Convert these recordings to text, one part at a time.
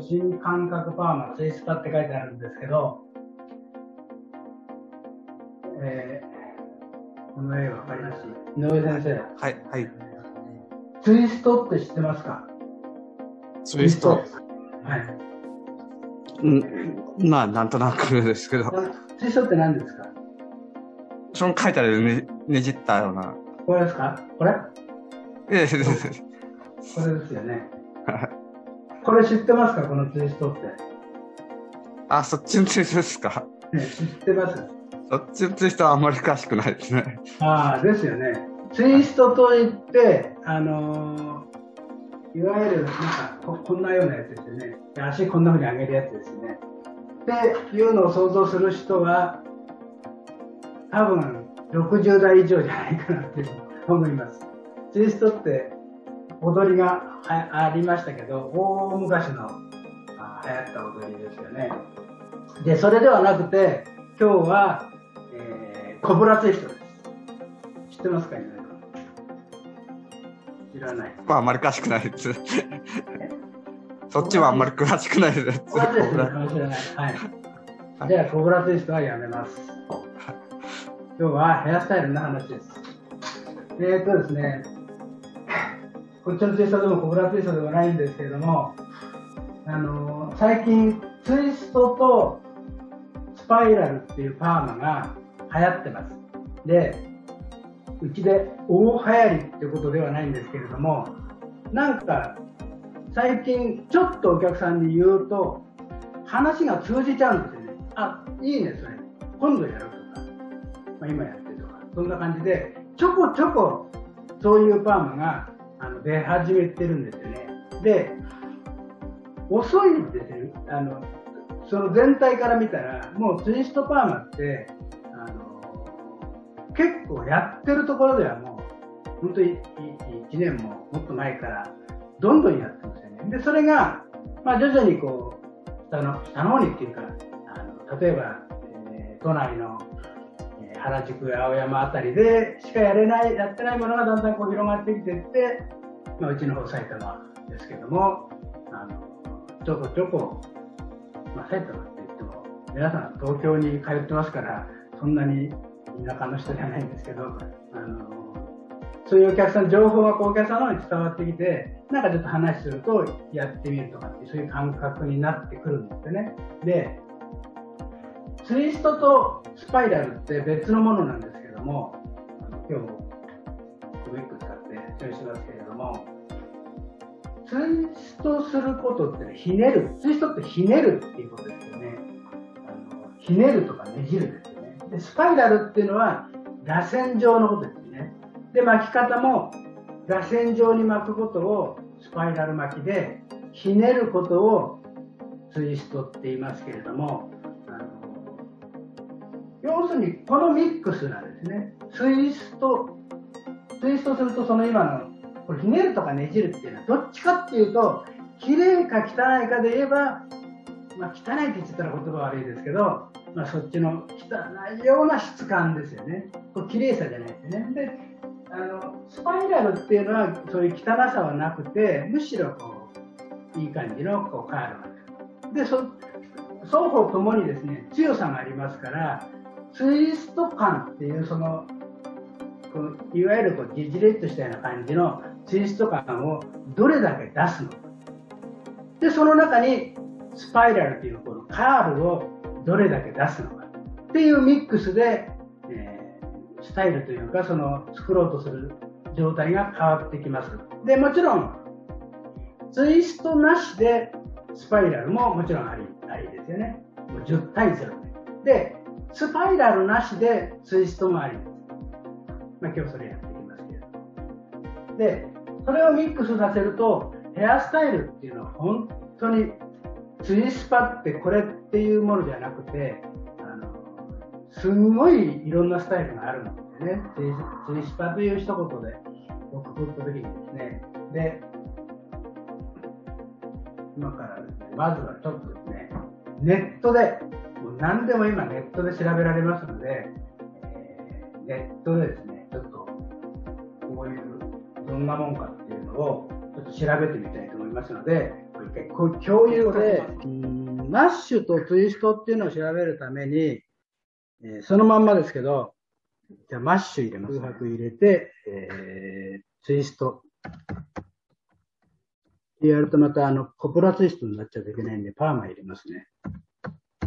新感覚パーマツイスパって書いてあるんですけど、この絵わかります？井上先生。 はい、はい。 ツイストって知ってますか？ ツイスト。 はい。 まあ、なんとなくですけど。 ツイストって何ですか？ その書いてあるねじったような。 これですか？これ？ これですよね。これ知ってますか？このツイストって。 あ、そっちのツイストですか？ ね、知ってます？ そっちのツイストはあんまり詳しくないですね。 ああ、ですよね。ツイストといって、いわゆるなんかこんなようなやつですよね。足こんな風に上げるやつですよね。っていうのを想像する人は多分60代以上じゃないかなって思います。ツイストって踊りがありましたけど、大昔の流行った踊りですよね。で、それではなくて今日は、コブラツイストです。知ってますか？知らない。 あんまり詳しくないです。そっちはあんまり詳しくないです。 コブラツイストかもしれない。はい。じゃあコブラツイストはやめます。今日はヘアスタイルの話です。ですね、こっちのツイストでもコブラツイストでもないんですけれども、最近ツイストとスパイラルっていうパーマが流行ってます。で、うちで大流行りってことではないんですけれども、なんか最近ちょっとお客さんに言うと話が通じちゃうんですよね。あ、いいね、それ今度やるとか、今やってるとか、そんな感じでちょこちょこそういうパーマが出始めてるんですよね。で、遅いんですよ。その全体から見たらもうツイストパーマって結構やってるところではもう本当に1年ももっと前からどんどんやってますよね。でそれが、徐々にこう下の方にっていうか、例えば、都内の原宿や青山あたりでしかやってないものがだんだんこう広がってきていって、うちの方埼玉ですけども、ちょこちょこ、埼玉って言っても皆さん東京に通ってますからそんなに田舎の人じゃないんですけど、そういうお客さん、情報がお客さんの方に伝わってきて、なんかちょっと話するとやってみるとかってそういう感覚になってくるんですよね。で、ツイストとスパイラルって別のものなんですけども、今日もウィッグ使って説明しますけれども、ツイストすることってひねる、ツイストってひねるっていうことですよね。ひねるとかねじるですよね。でスパイラルっていうのは螺旋状のことですね。で、巻き方も螺旋状に巻くことをスパイラル巻きで、ひねることをツイストって言いますけれども、要するにこのミックスなんですね。ツイストすると、その今のこれひねるとかねじるっていうのはどっちかっていうと、綺麗か汚いかで言えば、汚いって言ったら言葉悪いですけど、そっちの汚いような質感ですよね。これ綺麗さじゃないですね。で、スパイラルっていうのはそういう汚さはなくて、むしろこういい感じのこうカールがで、双方ともにですね強さがありますから、ツイスト感っていういわゆるじじれっとしたような感じのツイスト感をどれだけ出すのか。で、その中にスパイラルというこのカールをどれだけ出すのかっていうミックスで、スタイルというか作ろうとする状態が変わってきます。で、もちろんツイストなしでスパイラルももちろんありですよね。もう10対0で、スパイラルなしでツイストもありです。今日それやっていきますけれど。で、それをミックスさせるとヘアスタイルっていうのは本当にツイスパってこれっていうものじゃなくて、すんごいいろんなスタイルがあるんですね。ツイスパという一言で僕言った時にですね。で、今からですね、まずはちょっとですね、ネットでもう何でも今ネットで調べられますので、ネットでですね、ちょっとこういうどんなもんかっていうのをちょっと調べてみたいと思いますので、これこう共有で、マッシュとツイストっていうのを調べるために、そのまんまですけど、じゃあマッシュ入れます、ね。空白入れて、ツイスト。やるとまたコプラツイストになっちゃうといけないんで、パーマ入れますね。コ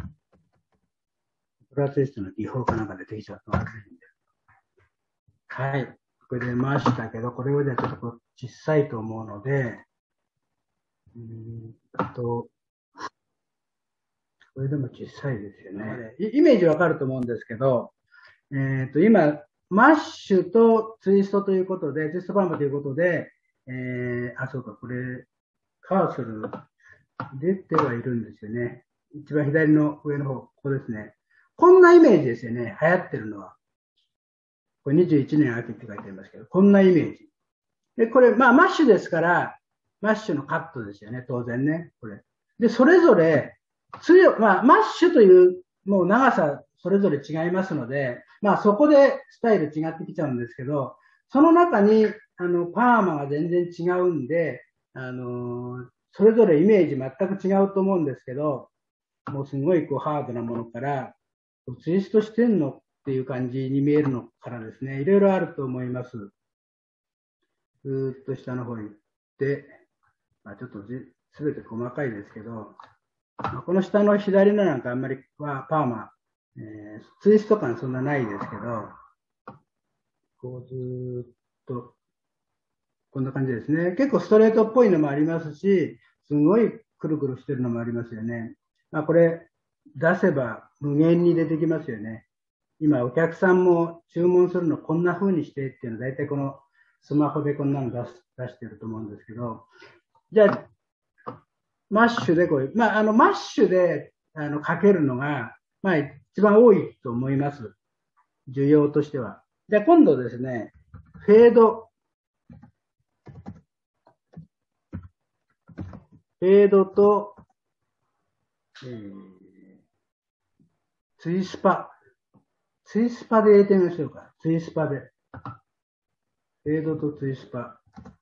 プラツイストの技法かなんか出てきちゃうとまずいんで。はい。これ出ましたけど、これをじゃあちょっと小さいと思うので、これでも小さいですよね。イメージわかると思うんですけど、今、マッシュとツイストということで、ツイストパーマということで、そうか、これ、カーソル出てはいるんですよね。一番左の上の方、ここですね。こんなイメージですよね、流行ってるのは。これ21年秋って書いてありますけど、こんなイメージ。で、これ、まあ、マッシュですから、マッシュのカットですよね、当然ね、これ。で、それぞれ、まあ、マッシュという、もう長さ、それぞれ違いますので、まあ、そこでスタイル違ってきちゃうんですけど、その中に、パーマが全然違うんで、それぞれイメージ全く違うと思うんですけど、もうすごいこうハードなものから、ツイストしてんのっていう感じに見えるのからですね、いろいろあると思います。ずーっと下の方に行って、まあ、ちょっとすべて細かいですけど、まあ、この下の左のなんかあんまりはパーマ、ツイスト感そんなないですけど、こうずーっと、こんな感じですね。結構ストレートっぽいのもありますし、すごいくるくるしてるのもありますよね。まあ、これ出せば無限に出てきますよね。今お客さんも注文するのこんな風にしてっていうのは大体このスマホでこんなの出してると思うんですけど、じゃあ、マッシュでこういう、まあ、マッシュでかけるのが、まあ、一番多いと思います。需要としては。じゃあ今度ですね、フェードと、ツイスパで入れてみましょうか。ツイスパで。フェードとツイスパ。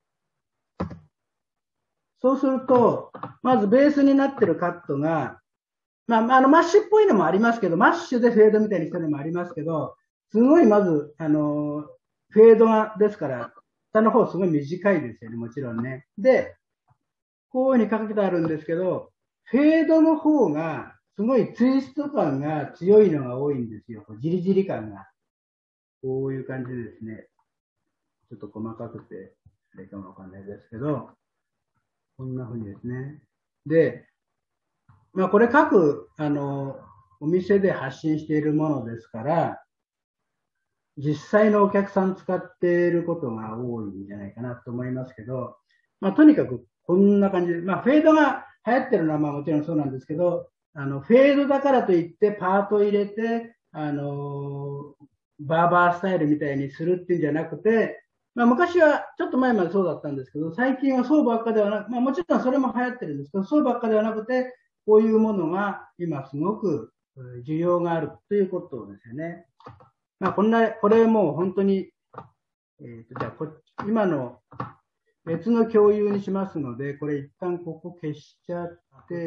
そうすると、まずベースになってるカットが、まあ、マッシュっぽいのもありますけど、マッシュでフェードみたいにしてるのもありますけど、すごいまず、フェードが、ですから、下の方すごい短いですよね、もちろんね。で、こういうふうにかけてあるんですけど、フェードの方が、すごいツイスト感が強いのが多いんですよ。ジリジリ感が。こういう感じでですね。ちょっと細かくて、あれかもわかんないですけど、こんな風にですね。で、まあこれ各、お店で発信しているものですから、実際のお客さん使っていることが多いんじゃないかなと思いますけど、まあとにかくこんな感じで、まあフェードが流行ってるのはまあもちろんそうなんですけど、フェードだからといってパート入れて、バーバースタイルみたいにするっていうんじゃなくて、まあ昔はちょっと前までそうだったんですけど、最近はそうばっかではなく、まあもちろんそれも流行ってるんですけど、そうばっかではなくて、こういうものが今すごく需要があるということですよね。まあこれもう本当に、じゃあ今の別の共有にしますので、これ一旦ここ消しちゃって、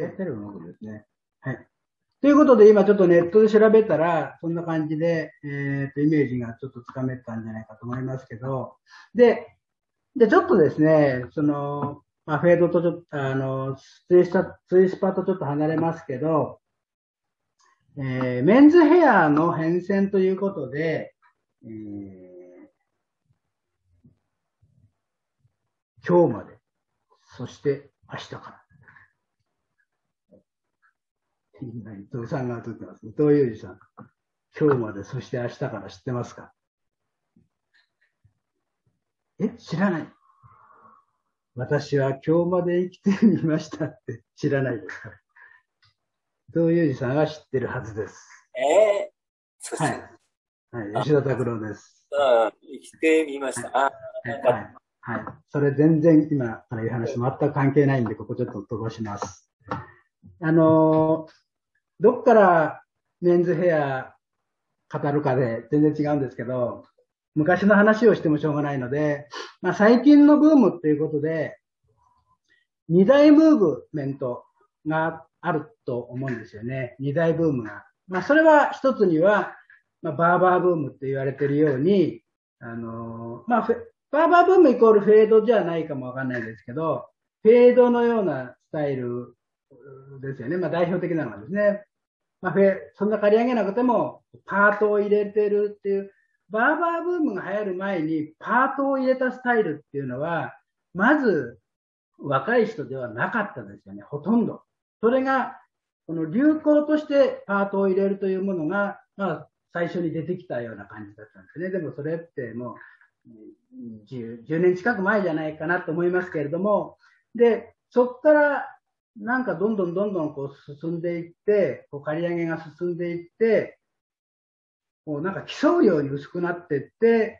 テレビのことですね。はい。ということで、今ちょっとネットで調べたら、そんな感じで、イメージがちょっとつかめたんじゃないかと思いますけど、で、ちょっとですね、まあ、フェードとちょっと、ツイスパとちょっと離れますけど、メンズヘアの変遷ということで、今日まで、そして明日から。伊藤さんが映ってます。伊藤裕二さん。今日まで、そして明日から知ってますか？知らない。私は今日まで生きてみましたって知らないですか？伊藤裕二さんは知ってるはずです。はい。はい。吉田拓郎です。 生きてみました。 はい。はい。それ全然今から言う話全く関係ないんで、ここちょっと飛ばします。どっからメンズヘア語るかで全然違うんですけど、昔の話をしてもしょうがないので、まあ最近のブームっていうことで、 二大ムーブメントがあると思うんですよね。二大ブームが。まあ、それは一つには、まあ、バーバーブームって言われているように、まあ、バーバーブームイコールフェードじゃないかもわかんないですけど、フェードのようなスタイルですよね。まあ、代表的なのはですね。まあ、そんな刈り上げなくても、パートを入れてるっていう、バーバーブームが流行る前に、パートを入れたスタイルっていうのは、まず、若い人ではなかったですよね。ほとんど。それが、この流行としてパートを入れるというものが、まあ、最初に出てきたような感じだったんですね。でもそれってもう10年近く前じゃないかなと思いますけれども、で、そこからなんかどんどんこう進んでいって、こう刈り上げが進んでいって、こうなんか競うように薄くなっていって、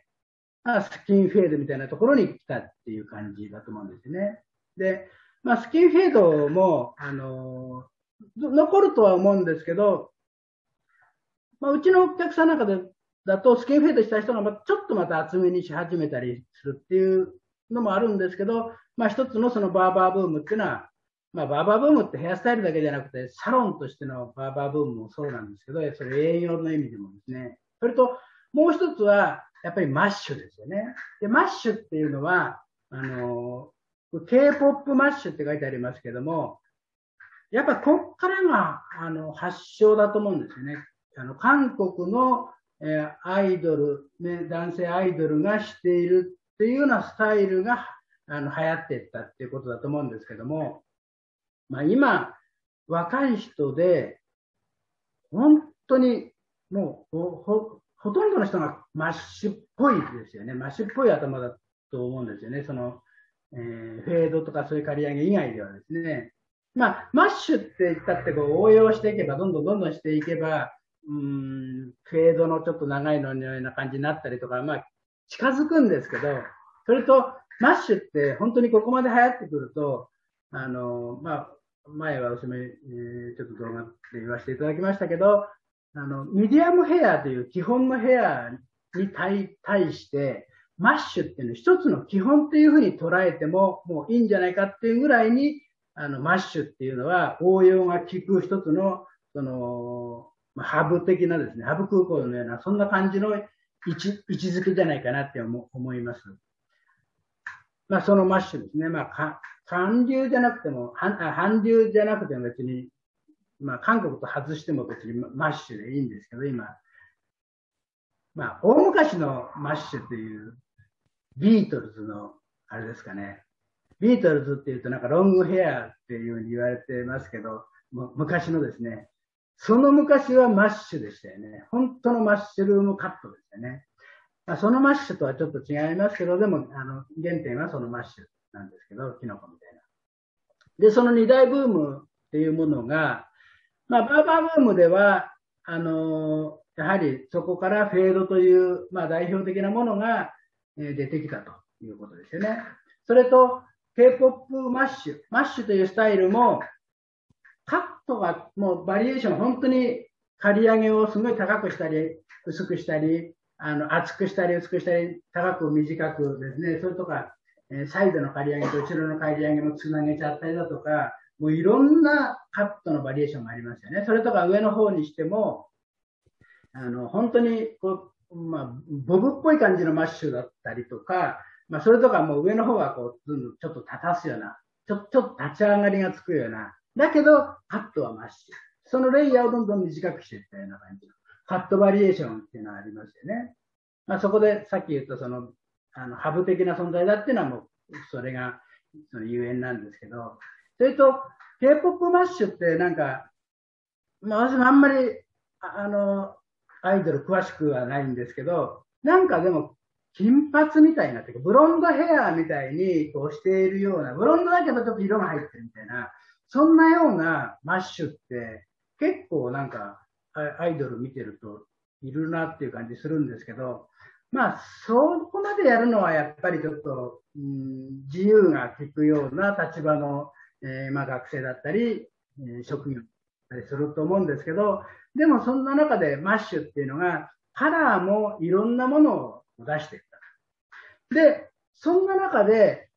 スキンフェードみたいなところに来たっていう感じだと思うんですね。で、まあ、スキンフェードも、残るとは思うんですけど、まあ、うちのお客さんなんかだと、スキンフェードした人がちょっとまた厚めにし始めたりするっていうのもあるんですけど、まあ、一つのそのバーバーブームっていうのは、まあ、バーバーブームってヘアスタイルだけじゃなくて、サロンとしてのバーバーブームもそうなんですけど、それ営業の意味でもですね。それと、もう一つは、やっぱりマッシュですよね。で、マッシュっていうのは、K-POP マッシュって書いてありますけども、やっぱこっからが、発祥だと思うんですよね。韓国の、アイドル、ね、男性アイドルがしているっていうようなスタイルが、流行っていったっていうことだと思うんですけども、まあ今、若い人で、本当にもうほとんどの人がマッシュっぽいですよね。マッシュっぽい頭だと思うんですよね。その、フェードとかそういう刈り上げ以外ではですね。まあ、マッシュって言ったってこう応用していけば、どんどんしていけば、フェードのちょっと長いのような感じになったりとか、まあ、近づくんですけど、それと、マッシュって本当にここまで流行ってくると、まあ、前はおしめ、ちょっと動画で言わせていただきましたけど、ミディアムヘアという基本のヘアに対して、マッシュっていうのは一つの基本っていうふうに捉えてももういいんじゃないかっていうぐらいに、マッシュっていうのは応用が効く一つの、ハブ的なですね、ハブ空港のような、そんな感じの位置づけじゃないかなって思います。まあ、そのマッシュですね。まあ、韓流じゃなくても、韓流じゃなくても別に、まあ、韓国と外しても別にマッシュでいいんですけど、今、まあ、大昔のマッシュっていう、ビートルズの、あれですかね。ビートルズっていうとなんかロングヘアっていうふうに言われてますけど、昔のですね、その昔はマッシュでしたよね。本当のマッシュルームカットでしたね。まあ、そのマッシュとはちょっと違いますけど、でも、原点はそのマッシュなんですけど、キノコみたいな。で、その二大ブームっていうものが、まあ、バーバーブームでは、やはりそこからフェードという、まあ、代表的なものが出てきたということですよね。それと、K-POP マッシュというスタイルも、カットがもうバリエーション、本当に刈り上げをすごい高くしたり、薄くしたり、厚くしたり、薄くしたり、高く短くですね、それとか、サイドの刈り上げと後ろの刈り上げもつなげちゃったりだとか、もういろんなカットのバリエーションがありますよね。それとか上の方にしても、本当にこう、まあ、ボブっぽい感じのマッシュだったりとか、まあ、それとかもう上の方はこう、ちょっと立たすような、ちょっと立ち上がりがつくような、だけど、カットはマッシュ。そのレイヤーをどんどん短くしていったような感じの、カットバリエーションっていうのはありますよね。まあ、そこでさっき言ったその、ハブ的な存在だっていうのはもう、それが、そのゆえんなんですけど、それと、K-POP マッシュってなんか、まあ、私もあんまり、アイドル詳しくはないんですけど、なんかでも、金髪みたいなっていうか、ブロンドヘアみたいにこうしているような、ブロンドだけどちょっと色が入ってるみたいな、そんなようなマッシュって結構なんかアイドル見てるといるなっていう感じするんですけど、まあそこまでやるのはやっぱりちょっと、自由が利くような立場の、まあ学生だったり、職業だったりすると思うんですけど、でもそんな中でマッシュっていうのがカラーもいろんなものを出していった。で、そんな中で、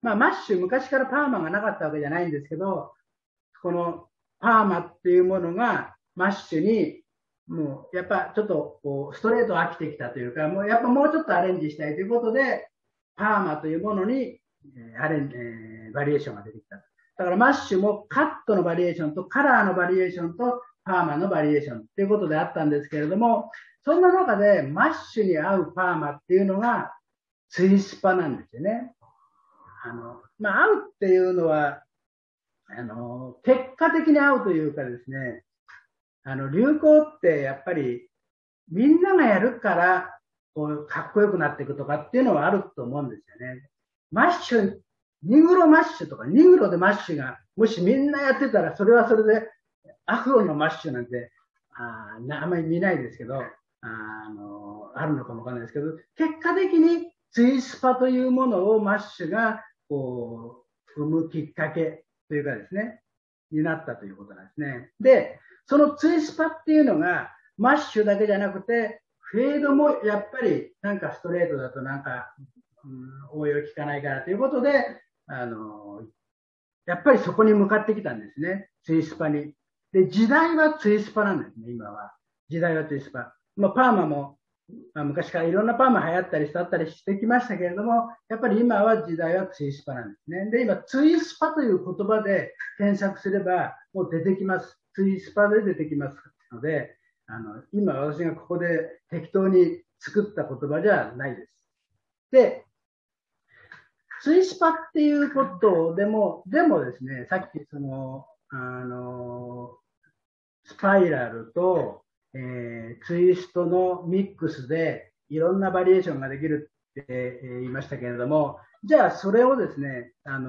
まあ、マッシュ、昔からパーマがなかったわけじゃないんですけど、このパーマっていうものがマッシュに、もうやっぱちょっとこうストレート飽きてきたというか、もうやっぱもうちょっとアレンジしたいということで、パーマというものにバリエーションが出てきた。だからマッシュもカットのバリエーションとカラーのバリエーションとパーマのバリエーションということであったんですけれども、そんな中でマッシュに合うパーマっていうのがツイスパなんですよね。まあ、合うっていうのは、結果的に合うというかですね、流行ってやっぱりみんながやるからこうかっこよくなっていくとかっていうのはあると思うんですよね。マッシュ、ニグロマッシュとか、ニグロでマッシュがもしみんなやってたらそれはそれでアフロのマッシュなんてあんまり見ないですけど、あるのかもわからないですけど、結果的にツイスパというものをマッシュがこう生むきっかけというかですね、になったということなんですね。で、そのツイスパっていうのがマッシュだけじゃなくて、フェードもやっぱりなんかストレートだとなんか、応用効かないからということで、やっぱりそこに向かってきたんですね。ツイスパに。で、時代はツイスパなんですね、今は。時代はツイスパ。まあ、パーマも、昔からいろんなパーマ流行ったりしたったりしてきましたけれども、やっぱり今は時代はツイスパなんですね。で、今、ツイスパという言葉で検索すれば、もう出てきます。ツイスパで出てきますので、今私がここで適当に作った言葉じゃないです。で、ツイスパっていうことでもですね、さっきその、スパイラルと、ツイストのミックスでいろんなバリエーションができるって言いましたけれども、じゃあそれをですね、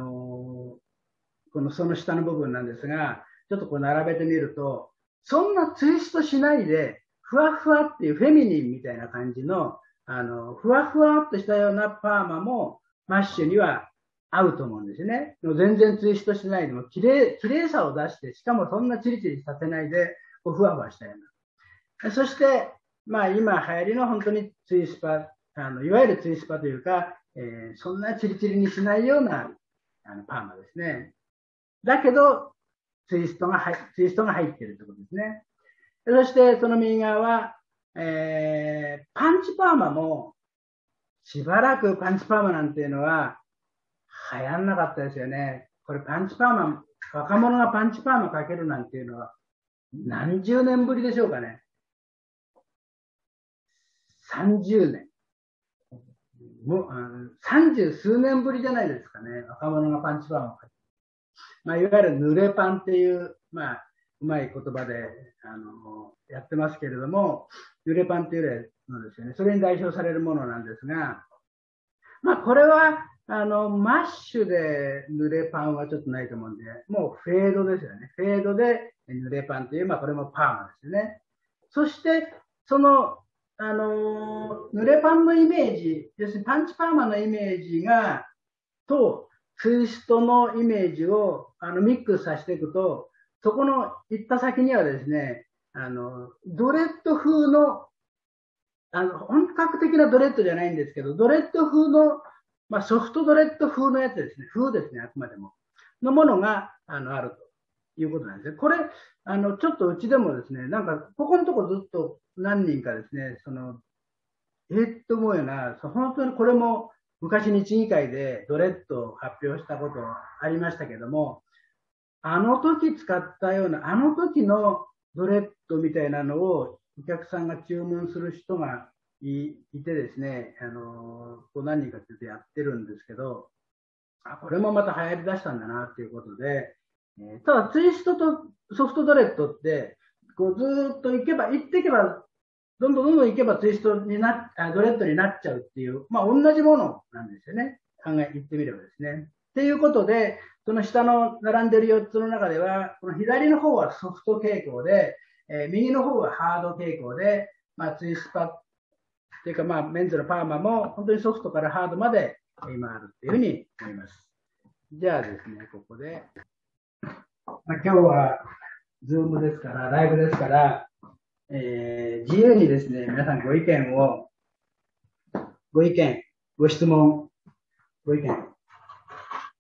その下の部分なんですが、ちょっとこう並べてみると、そんなツイストしないで、ふわふわっていうフェミニンみたいな感じの、ふわふわっとしたようなパーマもマッシュには合うと思うんですよね。全然ツイストしないでも綺麗さを出して、しかもそんなチリチリさせないで、こうふわふわしたような。そして、まあ今流行りの本当にツイスパ、いわゆるツイスパというか、そんなチリチリにしないようなパーマですね。だけど、ツイストが入っているということですね。そしてその右側は、パンチパーマもしばらくパンチパーマなんていうのは流行んなかったですよね。これパンチパーマ、若者がパンチパーマかけるなんていうのは何十年ぶりでしょうかね。30年。もう30数年ぶりじゃないですかね。若者がパンチパーマをかける。まあ、いわゆる濡れパンっていう、まあ、うまい言葉でやってますけれども、濡れパンっていうのですよね。それに代表されるものなんですが、まあ、これはマッシュで濡れパンはちょっとないと思うんで、もうフェードですよね。フェードで濡れパンという、まあ、これもパーマですよね。そして、その、濡れパンのイメージ、要するにパンチパーマのイメージが、と、ツイストのイメージをミックスさせていくと、そこの行った先にはですね、ドレッド風の、本格的なドレッドじゃないんですけど、ドレッド風の、まあ、ソフトドレッド風のやつですね、風ですね、あくまでも、のものがあるということなんですね。これ、ちょっとうちでもですね、なんか、ここのとこずっと何人かですね、と思うような、本当にこれも、昔日議会でドレッドを発表したことありましたけども、あの時使ったような、あの時のドレッドみたいなのをお客さんが注文する人がいてですね、何人かってやってるんですけど、これもまた流行り出したんだなっていうことで、ただツイストとソフトドレッドって、こうずっと行っていけば、どんどん行けばツイストにドレッドになっちゃうっていう、まあ同じものなんですよね。言ってみればですね。っていうことで、その下の並んでる4つの中では、この左の方はソフト傾向で、右の方はハード傾向で、まあツイスパっていうかまあメンズのパーマも本当にソフトからハードまで今あるっていうふうに思います。じゃあですね、ここで、まあ、今日はズームですから、ライブですから、自由にですね、皆さんご意見、ご質問、ご意見、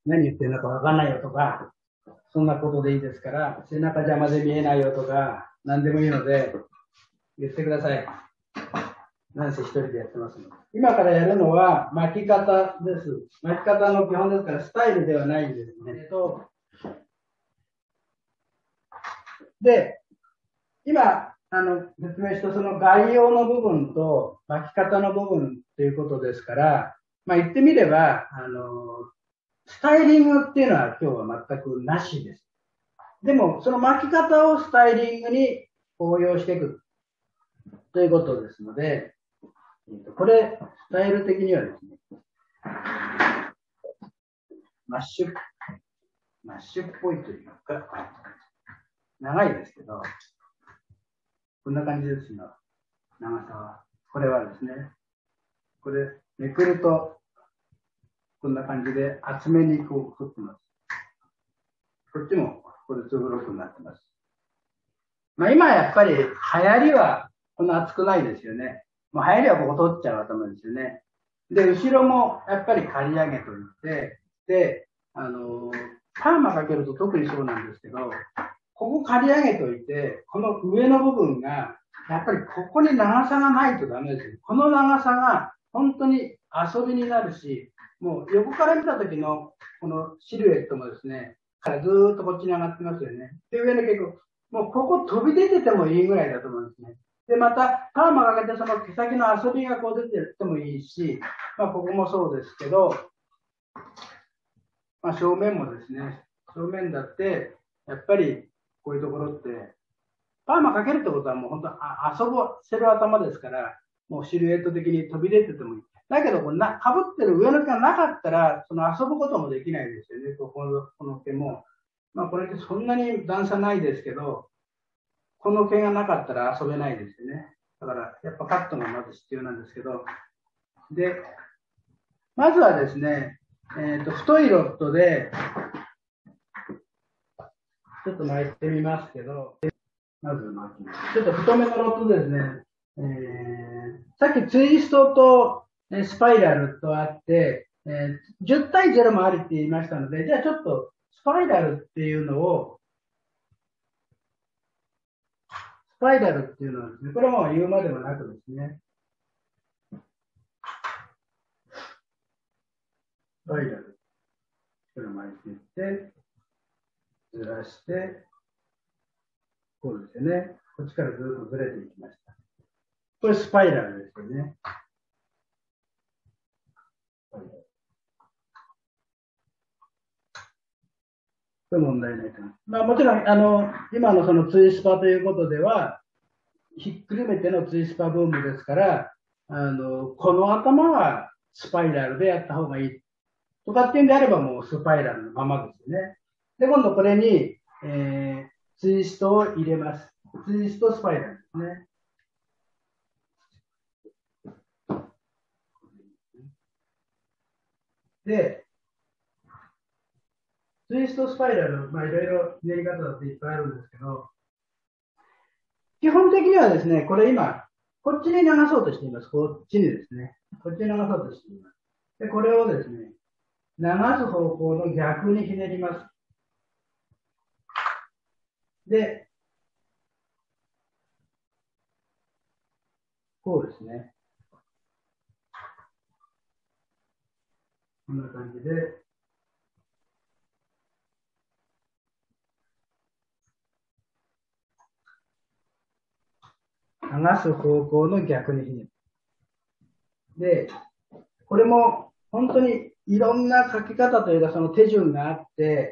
何言ってるのかわかんないよとか、そんなことでいいですから、背中邪魔で見えないよとか、何でもいいので、言ってください。なんせ一人でやってますので。今からやるのは巻き方です。巻き方の基本ですからスタイルではないんですね。で、今、説明したその概要の部分と巻き方の部分ということですから、言ってみれば、スタイリングっていうのは今日は全くなしです。でも、その巻き方をスタイリングに応用していくということですので、これ、スタイル的にはですね、マッシュっぽいというか、長いですけど、こんな感じですよ、長さは。これはですね、これ、めくると、こんな感じで厚めにこう、取ってます。こっちも、これ2ブロックになってます。今やっぱり流行りはこんな厚くないですよね。もう流行りはここ取っちゃう頭ですよね。で、後ろもやっぱり刈り上げといて、で、パーマかけると特にそうなんですけど、ここ刈り上げといて、この上の部分が、やっぱりここに長さがないとダメですよ。この長さが本当に遊びになるし、もう横から見た時のこのシルエットもですね、からずーっとこっちに上がってますよね。で、上の結構、もうここ飛び出ててもいいぐらいだと思うんですね。で、また、パーマかけてその毛先の遊びがこう出てってもいいし、ここもそうですけど、正面もですね、正面だって、やっぱりこういうところって、パーマかけるってことはもう本当遊ばせる頭ですから、もうシルエット的に飛び出ててもいい。だけど、被ってる上の毛がなかったら、その遊ぶこともできないですよね、この毛も。これってそんなに段差ないですけど、この毛がなかったら遊べないですよね。だから、やっぱカットがまず必要なんですけど、で、まずはですね、太いロッドで、ちょっと巻いてみますけど、まず巻きます。ちょっと太めのロッドですね。さっきツイストとスパイラルとあって、10対0もありって言いましたので、じゃあちょっとスパイラルっていうのはですね、これは言うまでもなくですね、スパイラル。これを巻いていって、ずらして、こうですよね。こっちからずっとずれていきました。これスパイラルですよね。これ問題ないかな。もちろん、今のそのツイスパということでは、ひっくるめてのツイスパブームですから、この頭はスパイラルでやった方がいい。とかっていうんであればもうスパイラルのままですよね。で、今度これに、ツイストを入れます。ツイストスパイラルですね。で、ツイストスパイラル、いろいろ練り方だっていっぱいあるんですけど、基本的にはですね、これ今、こっちに流そうとしています。こっちにですね。こっちに流そうとしています。で、これをですね、流す方向の逆にひねります。で、こうですね。こんな感じで、流す方向の逆にひねる。で、これも本当にいろんな書き方というかその手順があって、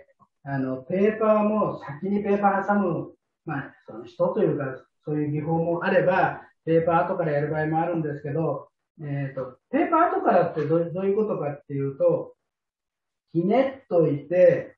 ペーパーも先にペーパー挟む、その人というかそういう技法もあれば、ペーパー後からやる場合もあるんですけど、ペーパー後からってどういうことかっていうと、ひねっといて、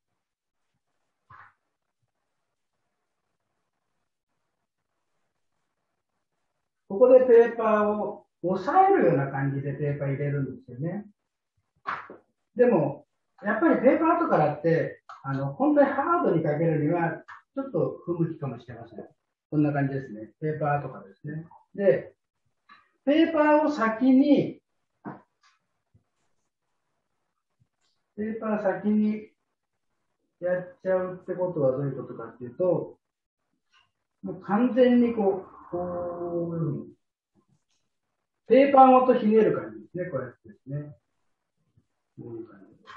ここでペーパーを押さえるような感じでペーパー入れるんですよね。でも、やっぱりペーパー後からって、本当にハードにかけるには、ちょっと不向きかもしれません。こんな感じですね。ペーパー後からですね。で、ペーパーを先に、 ペーパー先にやっちゃうってことはどういうことかっていうと、もう完全にこういうふうに、ペーパーごとひねる感じですね、こうやってですね。こういう感じ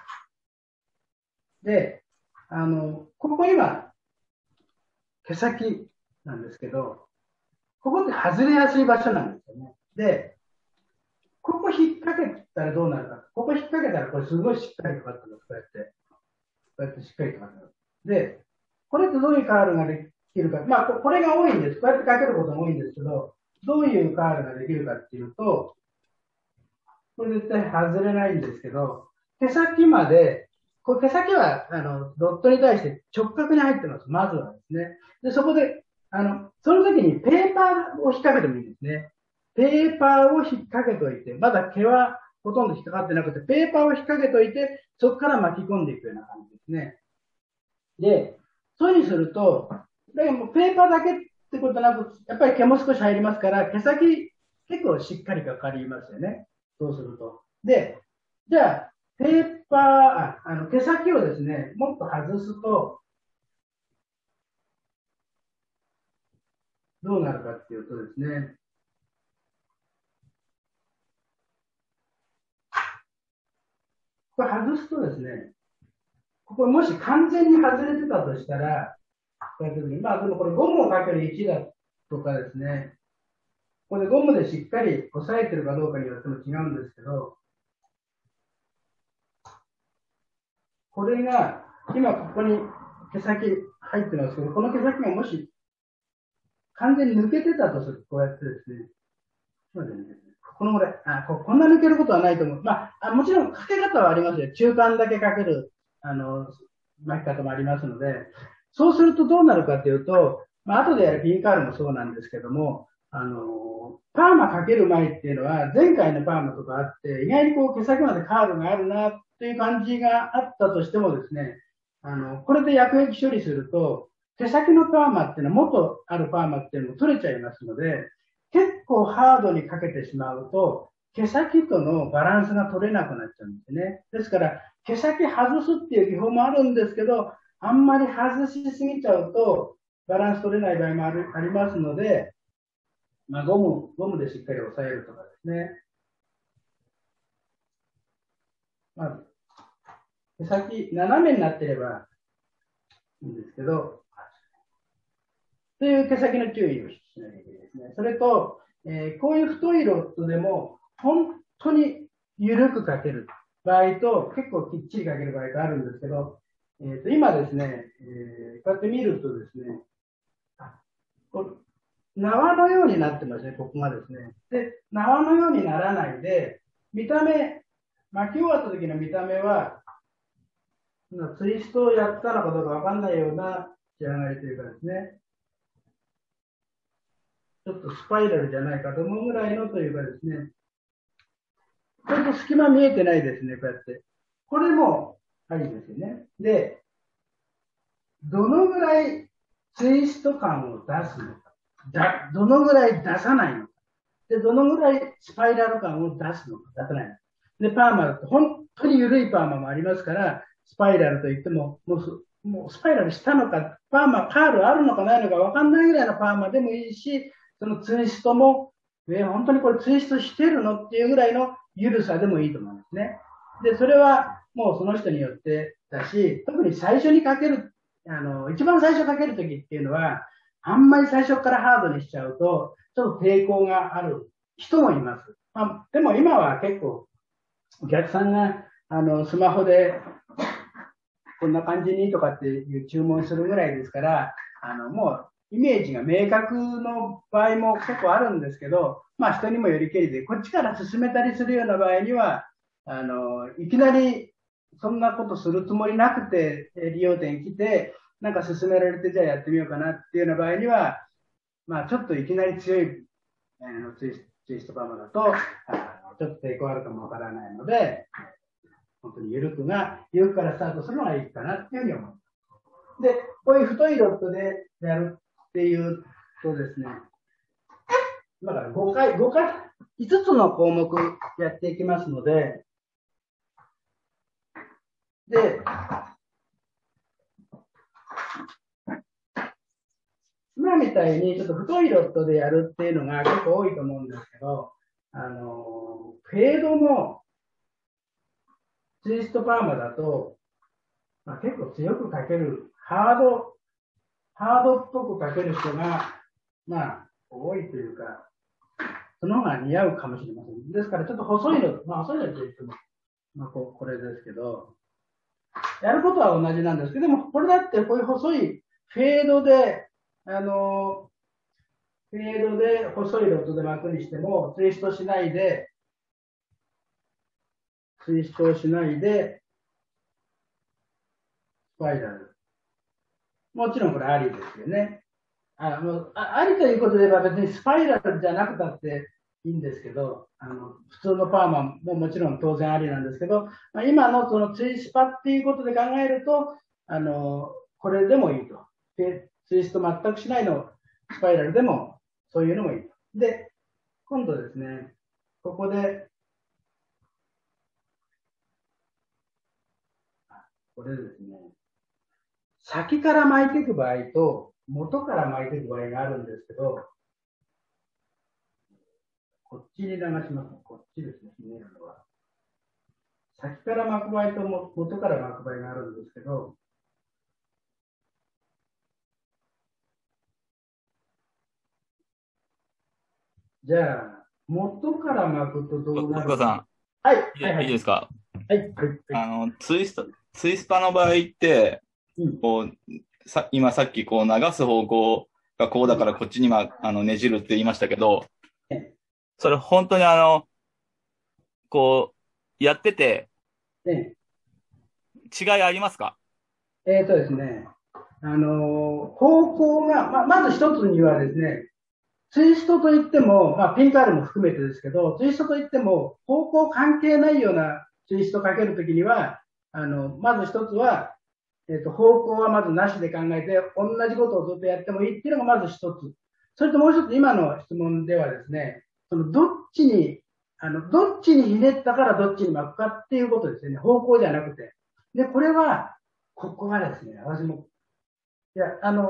で、ここ今、毛先なんですけど、ここって外れやすい場所なんですよね。で、ここ引っ掛けたらどうなるか。ここ引っ掛けたらこれすごいしっかりかかってます。こうやって。こうやってしっかりかかってます。で、これってどういうカールができるか。まあ、これが多いんです。こうやってかけることも多いんですけど、どういうカールができるかっていうと、これ絶対外れないんですけど、毛先まで、これ毛先は、ドットに対して直角に入ってます。まずはですね。で、そこで、その時にペーパーを引っ掛けてもいいんですね。ペーパーを引っ掛けといて、まだ毛はほとんど引っかかってなくて、ペーパーを引っ掛けといて、そこから巻き込んでいくような感じですね。で、そういうふうにすると、でもペーパーだけってことなく、やっぱり毛も少し入りますから、毛先結構しっかりかかりますよね。そうすると。で、じゃあ、ペーパー、毛先をですね、もっと外すと、どうなるかっていうとですね、これ外すとですね、ここもし完全に外れてたとしたら、こうやってまあでもこれゴムをかける位置だとかですね、これゴムでしっかり押さえてるかどうかによっても違うんですけど、これが、今ここに毛先入ってますけど、この毛先がもし完全に抜けてたとすると、こうやってですね、このぐらい、こんな抜けることはないと思う。まあ、もちろんかけ方はありますよ。中間だけかける、巻き方もありますので、そうするとどうなるかというと、まあ、後でやるピンカールもそうなんですけども、パーマかける前っていうのは、前回のパーマとかあって、意外にこう毛先までカールがあるなっていう感じがあったとしてもですね、これで薬液処理すると、毛先のパーマっていうのは、元あるパーマっていうのも取れちゃいますので、結構ハードにかけてしまうと、毛先とのバランスが取れなくなっちゃうんですね。ですから、毛先外すっていう技法もあるんですけど、あんまり外しすぎちゃうと、バランス取れない場合もありますので、まあ、ゴムでしっかり押さえるとかですね。まあ、毛先、斜めになってればいいんですけど、という毛先の注意をしなきゃいけないですね。それと、こういう太いロッドでも、本当に緩くかける場合と、結構きっちりかける場合があるんですけど、今ですね、こうやって見るとですね、縄のようになってますね、ここがですね。で、縄のようにならないで、見た目、巻き終わった時の見た目は、ツイストをやったのかどうかわかんないような仕上がりというかですね、ちょっとスパイラルじゃないかと思うぐらいのというかですね、ちょっと隙間見えてないですね、こうやって。これもありですよね。で、どのぐらいツイスト感を出すのか。どのぐらい出さないのか。で、どのぐらいスパイラル感を出すのか、出さないのか。で、パーマだと本当に緩いパーマもありますから、スパイラルといっても、もうスパイラルしたのか、パールあるのかないのかわかんないぐらいのパーマでもいいし、そのツイストも、本当にこれツイストしてるのっていうぐらいの緩さでもいいと思うんですね。で、それはもうその人によってだし、特に最初にかける、一番最初かけるときっていうのは、あんまり最初からハードにしちゃうと、ちょっと抵抗がある人もいます。でも今は結構、お客さんが、スマホで、こんな感じにとかっていう注文するぐらいですから、もう、イメージが明確の場合も結構あるんですけど、まあ人にもよりけりで、こっちから進めたりするような場合には、いきなりそんなことするつもりなくて利用店来て、なんか勧められてじゃあやってみようかなっていうような場合には、まあちょっといきなり強い、ツイストパーマだと、ちょっと抵抗あるかもわからないので、本当に緩くからスタートするのがいいかなっていうふうに思う。で、こういう太いロッドでやるっていうとですね、だから5つの項目やっていきますので、 で、今みたいにちょっと太いロットでやるっていうのが結構多いと思うんですけど、フェードのツイストパーマだと、結構強くかける、ハードっぽくかける人が、多いというか、その方が似合うかもしれません。ですから、ちょっと細いの、細いのといっても、これですけど、やることは同じなんですけど、でも、これだってこういう細いフェードで、細いロットで巻くにしても、ツイストしないで、スパイラル。もちろんこれありですよね。ありということで言えば別にスパイラルじゃなくたっていいんですけど、普通のパーマももちろん当然ありなんですけど、今のそのツイスパっていうことで考えると、これでもいいと。で、ツイスト全くしないのスパイラルでもそういうのもいいと。で、今度ですね、ここで、これですね、先から巻いていく場合と、元から巻いていく場合があるんですけど、こっちに流します。こっちですね、ひねるのは。先から巻く場合と元から巻く場合があるんですけど、じゃあ、元から巻くとどうなるか。 さん。 はい。 いいですか？ はい。 ツイスパの場合って、こう、今さっきこう流す方向がこうだからこっちにねじるって言いましたけど、それ本当にこう、やってて、違いありますか？ ですね、方向が、まず一つにはですね、ツイストといっても、ピンカールも含めてですけど、ツイストといっても、方向関係ないようなツイストかけるときには、まず一つは、方向はまずなしで考えて、同じことをずっとやってもいいっていうのがまず一つ。それともう一つ、今の質問ではですね、どっちにひねったからどっちに巻くかっていうことですよね。方向じゃなくて。で、これは、ここはですね、私も、流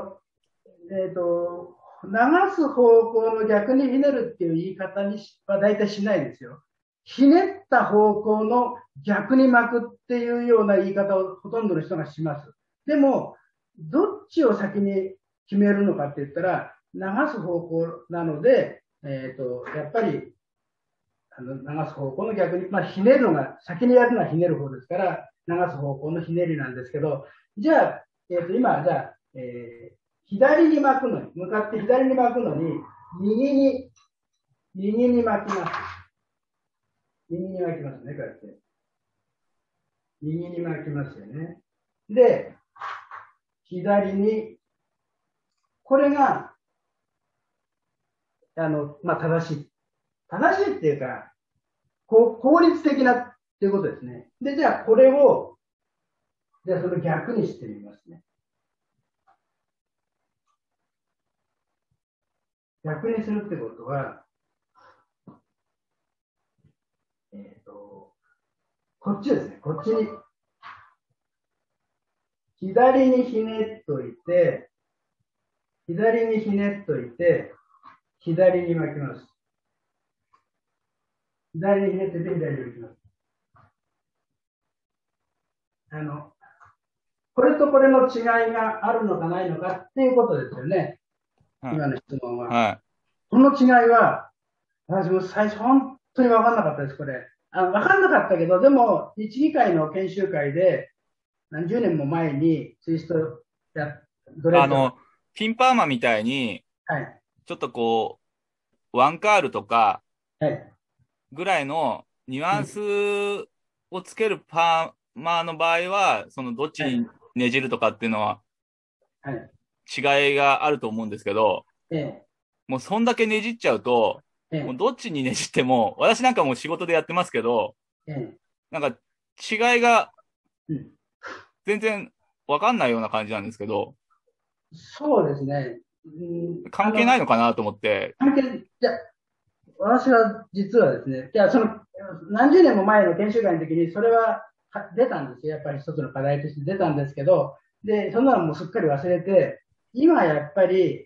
す方向の逆にひねるっていう言い方には大体しないですよ。ひねった方向の逆に巻くっていうような言い方をほとんどの人がします。でも、どっちを先に決めるのかって言ったら、流す方向なので、やっぱり、流す方向の逆に、ひねるのが、先にやるのはひねる方ですから、流す方向のひねりなんですけど、じゃあ、今、じゃあ、左に巻くのに、向かって左に巻くのに、右に巻きます。右に巻きますね、こうやって。右に巻きますよね。で、左に、これが、正しい。正しいっていうか、効率的なっていうことですね。で、じゃあこれを、じゃあその逆にしてみますね。逆にするってことは、こっちですね。こっちに、左にひねっといて、左に巻きます。左にひねってて、左に巻きます。これとこれの違いがあるのかないのかっていうことですよね。今の質問は。この違いは、私も最初本当に分かんなかったです、これ。分かんなかったけど、でも、日議会の研修会で、何十年も前にツイストドレッドピンパーマみたいに、ちょっとこう、ワンカールとか、ぐらいのニュアンスをつけるパーマの場合は、そのどっちにねじるとかっていうのは、違いがあると思うんですけど、もうそんだけねじっちゃうと、もうどっちにねじっても、私なんかもう仕事でやってますけど、なんか違いが全然わかんないような感じなんですけど、 そうですね。 関係ないのかなと思って。 私は実はですね、何十年も前の研修会の時に、それは出たんですよ。やっぱり一つの課題として出たんですけど、で、そんなのもうすっかり忘れて、今やっぱり、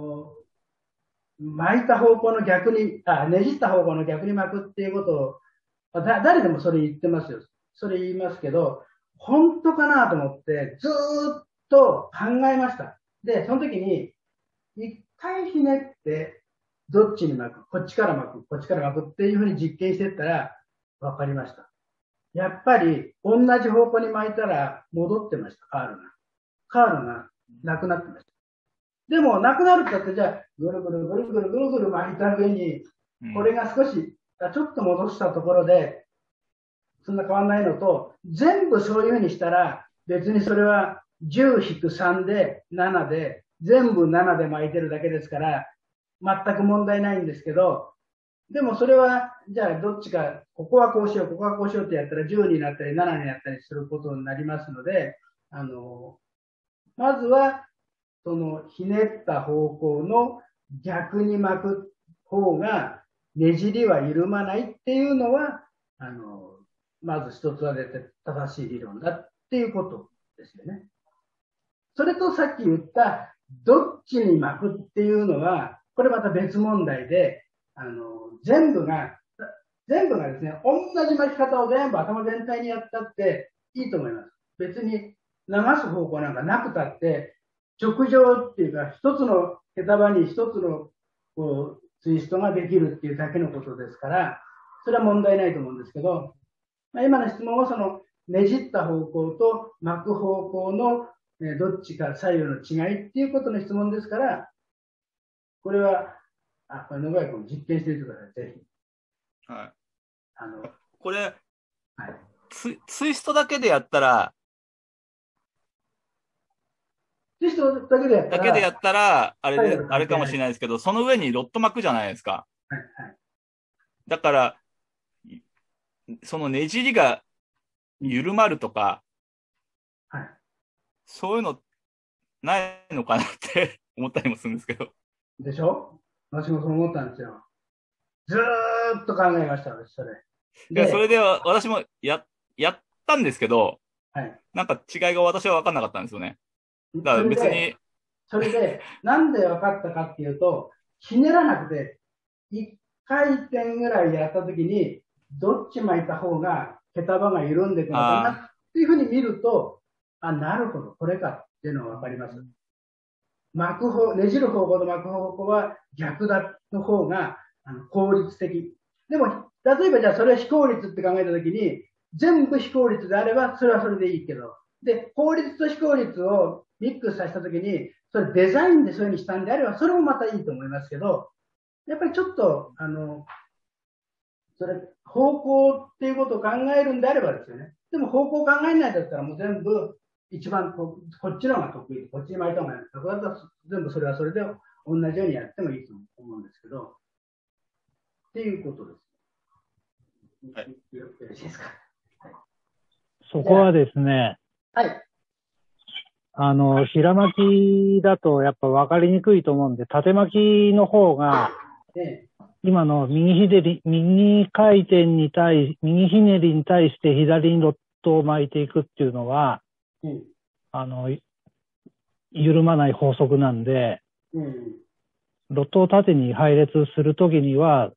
巻いた方向の逆に、ねじった方向の逆に巻くっていうことを、誰でもそれ言ってますよ。それ言いますけど、本当かなと思って、ずーっと考えました。で、その時に、一回ひねって、どっちに巻く、こっちから巻く、こっちから巻くっていうふうに実験していったら、わかりました。やっぱり、同じ方向に巻いたら、戻ってました、カールが。カールがなくなってました。でも、なくなるって言って、じゃあ、ぐるぐるぐるぐるぐるぐる巻いた上に、これが少し、ちょっと戻したところで、そんな変わんないのと、全部そういうふうにしたら、別にそれは10-3で7で、全部7で巻いてるだけですから、全く問題ないんですけど、でもそれは、じゃあどっちか、ここはこうしよう、ここはこうしようってやったら10になったり7になったりすることになりますので、まずは、そのひねった方向の逆に巻く方が、ねじりは緩まないっていうのは、まず一つは絶対正しい理論だっていうことですよね。それとさっき言った、どっちに巻くっていうのは、これまた別問題で、全部がですね、同じ巻き方を全部頭全体にやったっていいと思います。別に流す方向なんかなくたって、直上っていうか、一つの毛束に一つのこうツイストができるっていうだけのことですから、それは問題ないと思うんですけど、今の質問はそのねじった方向と巻く方向のどっちか左右の違いっていうことの質問ですから、これは、これ野川君実験してみてください、ぜひ。 はい。これ、はい、ツイストだけでやったら、 ツイストだけでやったら、 あれかもしれないですけど、その上にロット巻くじゃないですか。 はいはい、 だから、そのねじりが緩まるとか、 はい、 そういうのないのかなって思ったりもするんですけど。 でしょ？私もそう思ったんですよ。ずーっと考えました、それ。 いや、それで私もやったんですけど、はい、なんか違いが私は分かんなかったんですよね。だから別に。 それで、なんで分かったかっていうと、ひねらなくて、1回転ぐらいやったときに、どっち巻いた方が毛束が緩んでいくのかなっていうふうに見ると、なるほど、これかっていうのが分かります。巻く方、ねじる方向と巻く方向は逆だの方が効率的。でも、例えばじゃあそれは非効率って考えたときに、全部非効率であれば、それはそれでいいけど、で、効率と非効率をミックスさせたときに、それデザインでそういう風にしたんであれば、それもまたいいと思いますけど、やっぱりちょっと、それ、方向っていうことを考えるんであればですよね。でも方向を考えないだったらもう全部、一番こっちの方が得意、こっちに巻いた方が得意だったら、全部それはそれで同じようにやってもいいと思うんですけど、っていうことです。 はい。 よろしいですか。はい、 そこはですね、 はい。 平巻きだとやっぱ分かりにくいと思うんで、縦巻きの方が、今の右ひねりに対して左にロットを巻いていくっていうのは、緩まない法則なんで、ロットを縦に配列するときには、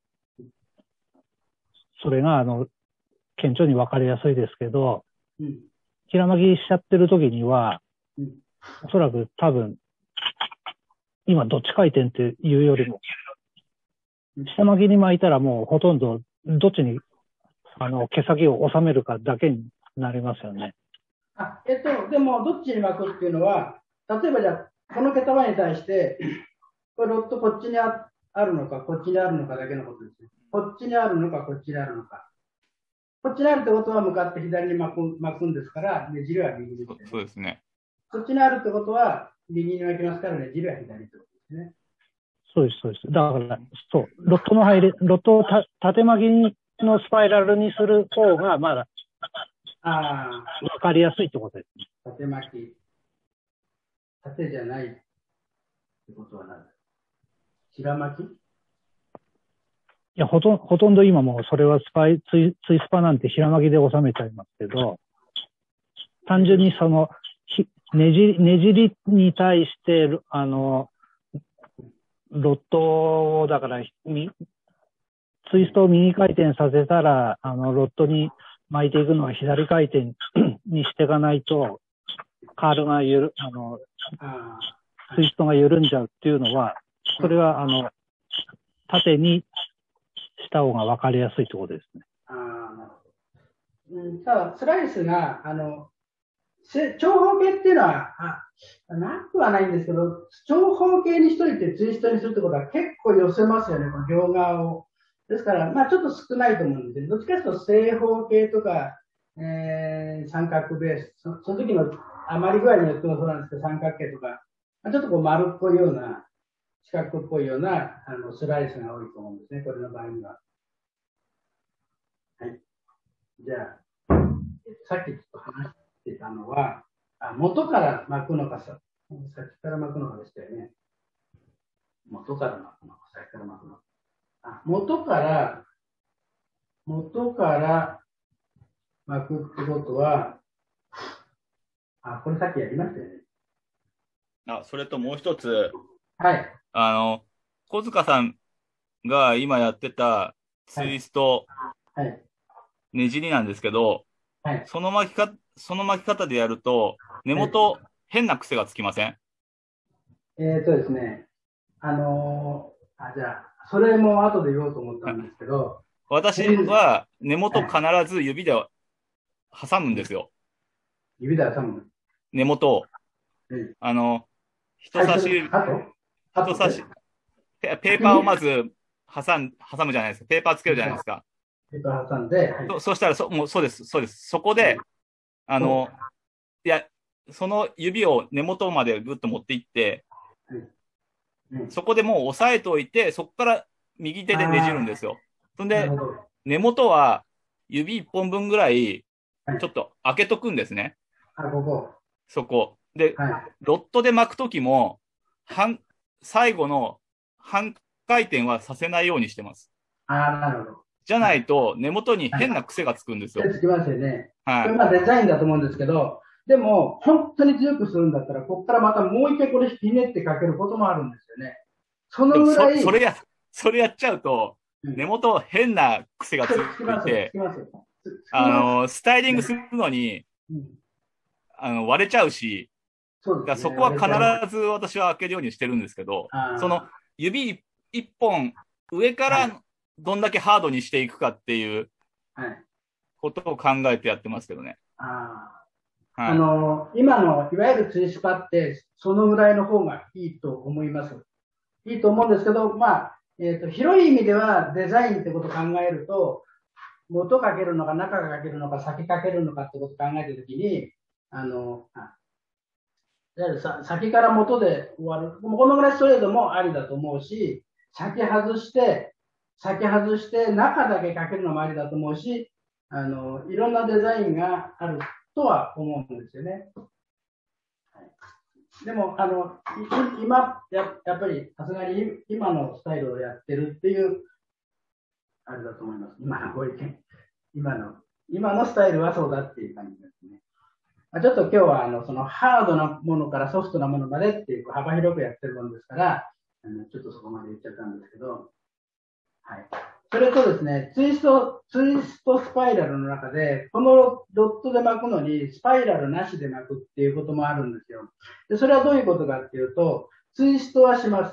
それが顕著に分かりやすいですけど、平巻きしちゃってるときには、おそらく多分、今どっち回転っていうよりも、下巻きに巻いたらもうほとんどどっちに毛先を収めるかだけになりますよね。 でもどっちに巻くっていうのは、例えばじゃあ、この毛束に対して、これロットこっちにあるのか、こっちにあるのかだけのことですね。こっちにあるのか、こっちにあるのか。こっちにあるってことは向かって左に巻くんですから、ねじりは右ですね。 そうですね。 こっちにあるってことは、右に巻きますからねじりは左ってことですね。 そうです、そうです。だから、そう、ロットを縦巻きのスパイラルにする方が、まだ、わかりやすいってことです。 縦巻き。縦じゃないってことは何ですか？平巻き？ いや、ほとんど今もうそれはツイスパなんて平巻きで収めちゃいますけど。 単純にその、ねじりに対して、ロットを、だから、ツイストを右回転させたら、ロットに巻いていくのは左回転にしていかないと、カールがツイストが緩んじゃうっていうのは、それは、縦にした方が分かりやすいところですね。 ただ、スライスが、長方形っていうのは、なくはないんですけど、長方形にしといてツイストにするってことは結構寄せますよね、この両側を。ですから、ちょっと少ないと思うんですけど、どっちかというと正方形とか、三角ベース、その時の余り具合によってもそうなんですけど、三角形とか、ちょっとこう丸っぽいような、四角っぽいようなスライスが多いと思うんですね、これの場合には。はい。じゃあ、さっきちょっと話してたのは、元から巻くのかさっきから巻くのかでしたよね。元から巻くのか、さっきから巻くのか。元から巻くってことは、これさっきやりましたよね。 それともう一つ。 はい。 小塚さんが今やってたツイスト、 はい。 ねじりなんですけど、はい、その巻き方でやると、根元、変な癖がつきません？ ですね。じゃあ、それも後で言おうと思ったんですけど。 私は根元必ず指で挟むんですよ。 指で挟む？ 根元を。人差し指、ペーパーをまず挟むじゃないですか。ペーパーつけるじゃないですか。 ペーパー挟んで。 そしたらもうそうです。そこで、いや、その指を根元までぐっと持っていって、そこでもう押さえておいて、そこから右手でねじるんですよ。そんで、根元は指1本分ぐらい、ちょっと開けとくんですね。そこ。で、ロットで巻くときも、最後の半回転はさせないようにしてます。 なるほど。 じゃないと、根元に変な癖がつくんですよ。 つきますよね。はい。これデザインだと思うんですけど、でも、本当に強くするんだったら、ここからまたもう一回これひねってかけることもあるんですよね。そのぐらい。 それやっちゃうと、根元変な癖がついて、スタイリングするのに、割れちゃうし、そこは必ず私は開けるようにしてるんですけど、その指一本上からどんだけハードにしていくかっていうことを考えてやってますけどね。 今のいわゆるツイスパってそのぐらいの方がいいと思います。いいと思うんですけど、広い意味ではデザインってことを考えると、元かけるのか中かけるのか先かけるのかってことを考えたときに、先から元で終わる。このぐらいストレートもありだと思うし、先外して中だけかけるのもありだと思うし、いろんなデザインがあるとは思うんですよね。でも、今、やっぱりさすがに今のスタイルをやってるっていう、あれだと思います。今のご意見。今のスタイルはそうだっていう感じですね。ちょっと今日はそのハードなものからソフトなものまでっていう幅広くやってるものですから、ちょっとそこまで言っちゃったんですけど、はい。それとですね、ツイストスパイラルの中で、このロットで巻くのにスパイラルなしで巻くっていうこともあるんですよ。で、それはどういうことかっていうと、ツイストはします。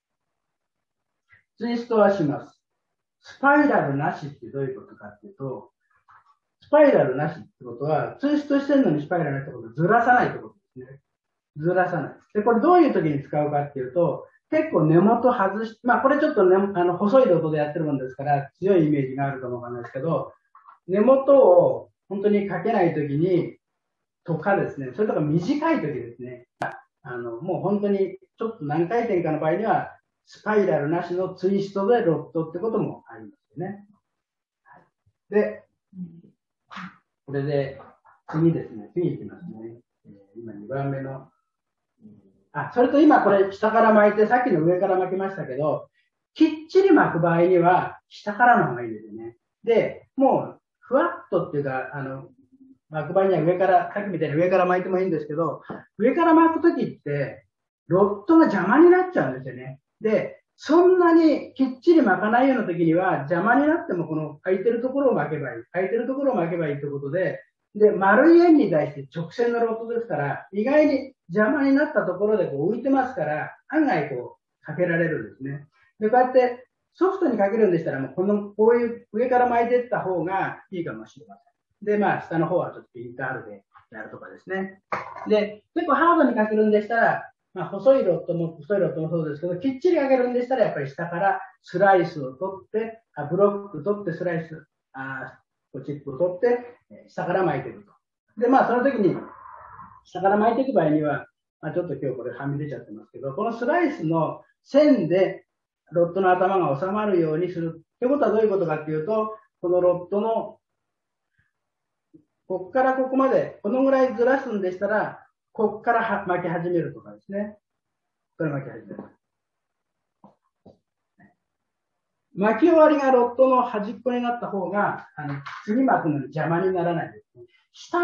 スパイラルなしってどういうことかっていうと、スパイラルなしってことは、ツイストしてるのにスパイラルなしってことはずらさないってことですね。ずらさない。で、これどういう時に使うかっていうと、結構根元外し、これちょっとね、細いロットでやってるもんですから、強いイメージがあるかもわかんないですけど、根元を本当にかけない時に、とかですね、それとか短い時ですね、もう本当にちょっと何回転かの場合には、スパイラルなしのツイストでロットってこともありますよね。で、これで次ですね、次いきますね。今2番目の。それと今これ下から巻いて、さっきの上から巻きましたけど、きっちり巻く場合には下からの方がいいですよね。で、もうふわっとっていうか、 巻く場合には上から、さっきみたいに上から巻いてもいいんですけど、上から巻くときって、ロットが邪魔になっちゃうんですよね。で、そんなにきっちり巻かないようなときには、邪魔になってもこの空いてるところを巻けばいい。空いてるところを巻けばいいということで、で、丸い円に対して直線のロットですから、意外に邪魔になったところでこう浮いてますから、案外こう、かけられるんですね。で、こうやってソフトにかけるんでしたら、もうこういう上から巻いていった方がいいかもしれません。で、まあ、下の方はちょっとピンカールでやるとかですね。で、結構ハードにかけるんでしたら、まあ、細いロットもそうですけど、きっちりかけるんでしたら、やっぱり下からスライスを取って、ブロック取ってスライス、チップを取って、下から巻いていくと。で、まあ、その時に、下から巻いていく場合には、まあ、ちょっと今日これはみ出ちゃってますけど、このスライスの線でロットの頭が収まるようにする。ってことはどういうことかっていうと、このロットの、ここからここまで、このぐらいずらすんでしたら、ここから巻き始めるとかですね。これ巻き始める。巻き終わりがロットの端っこになった方が、次巻くのに邪魔にならないですね。下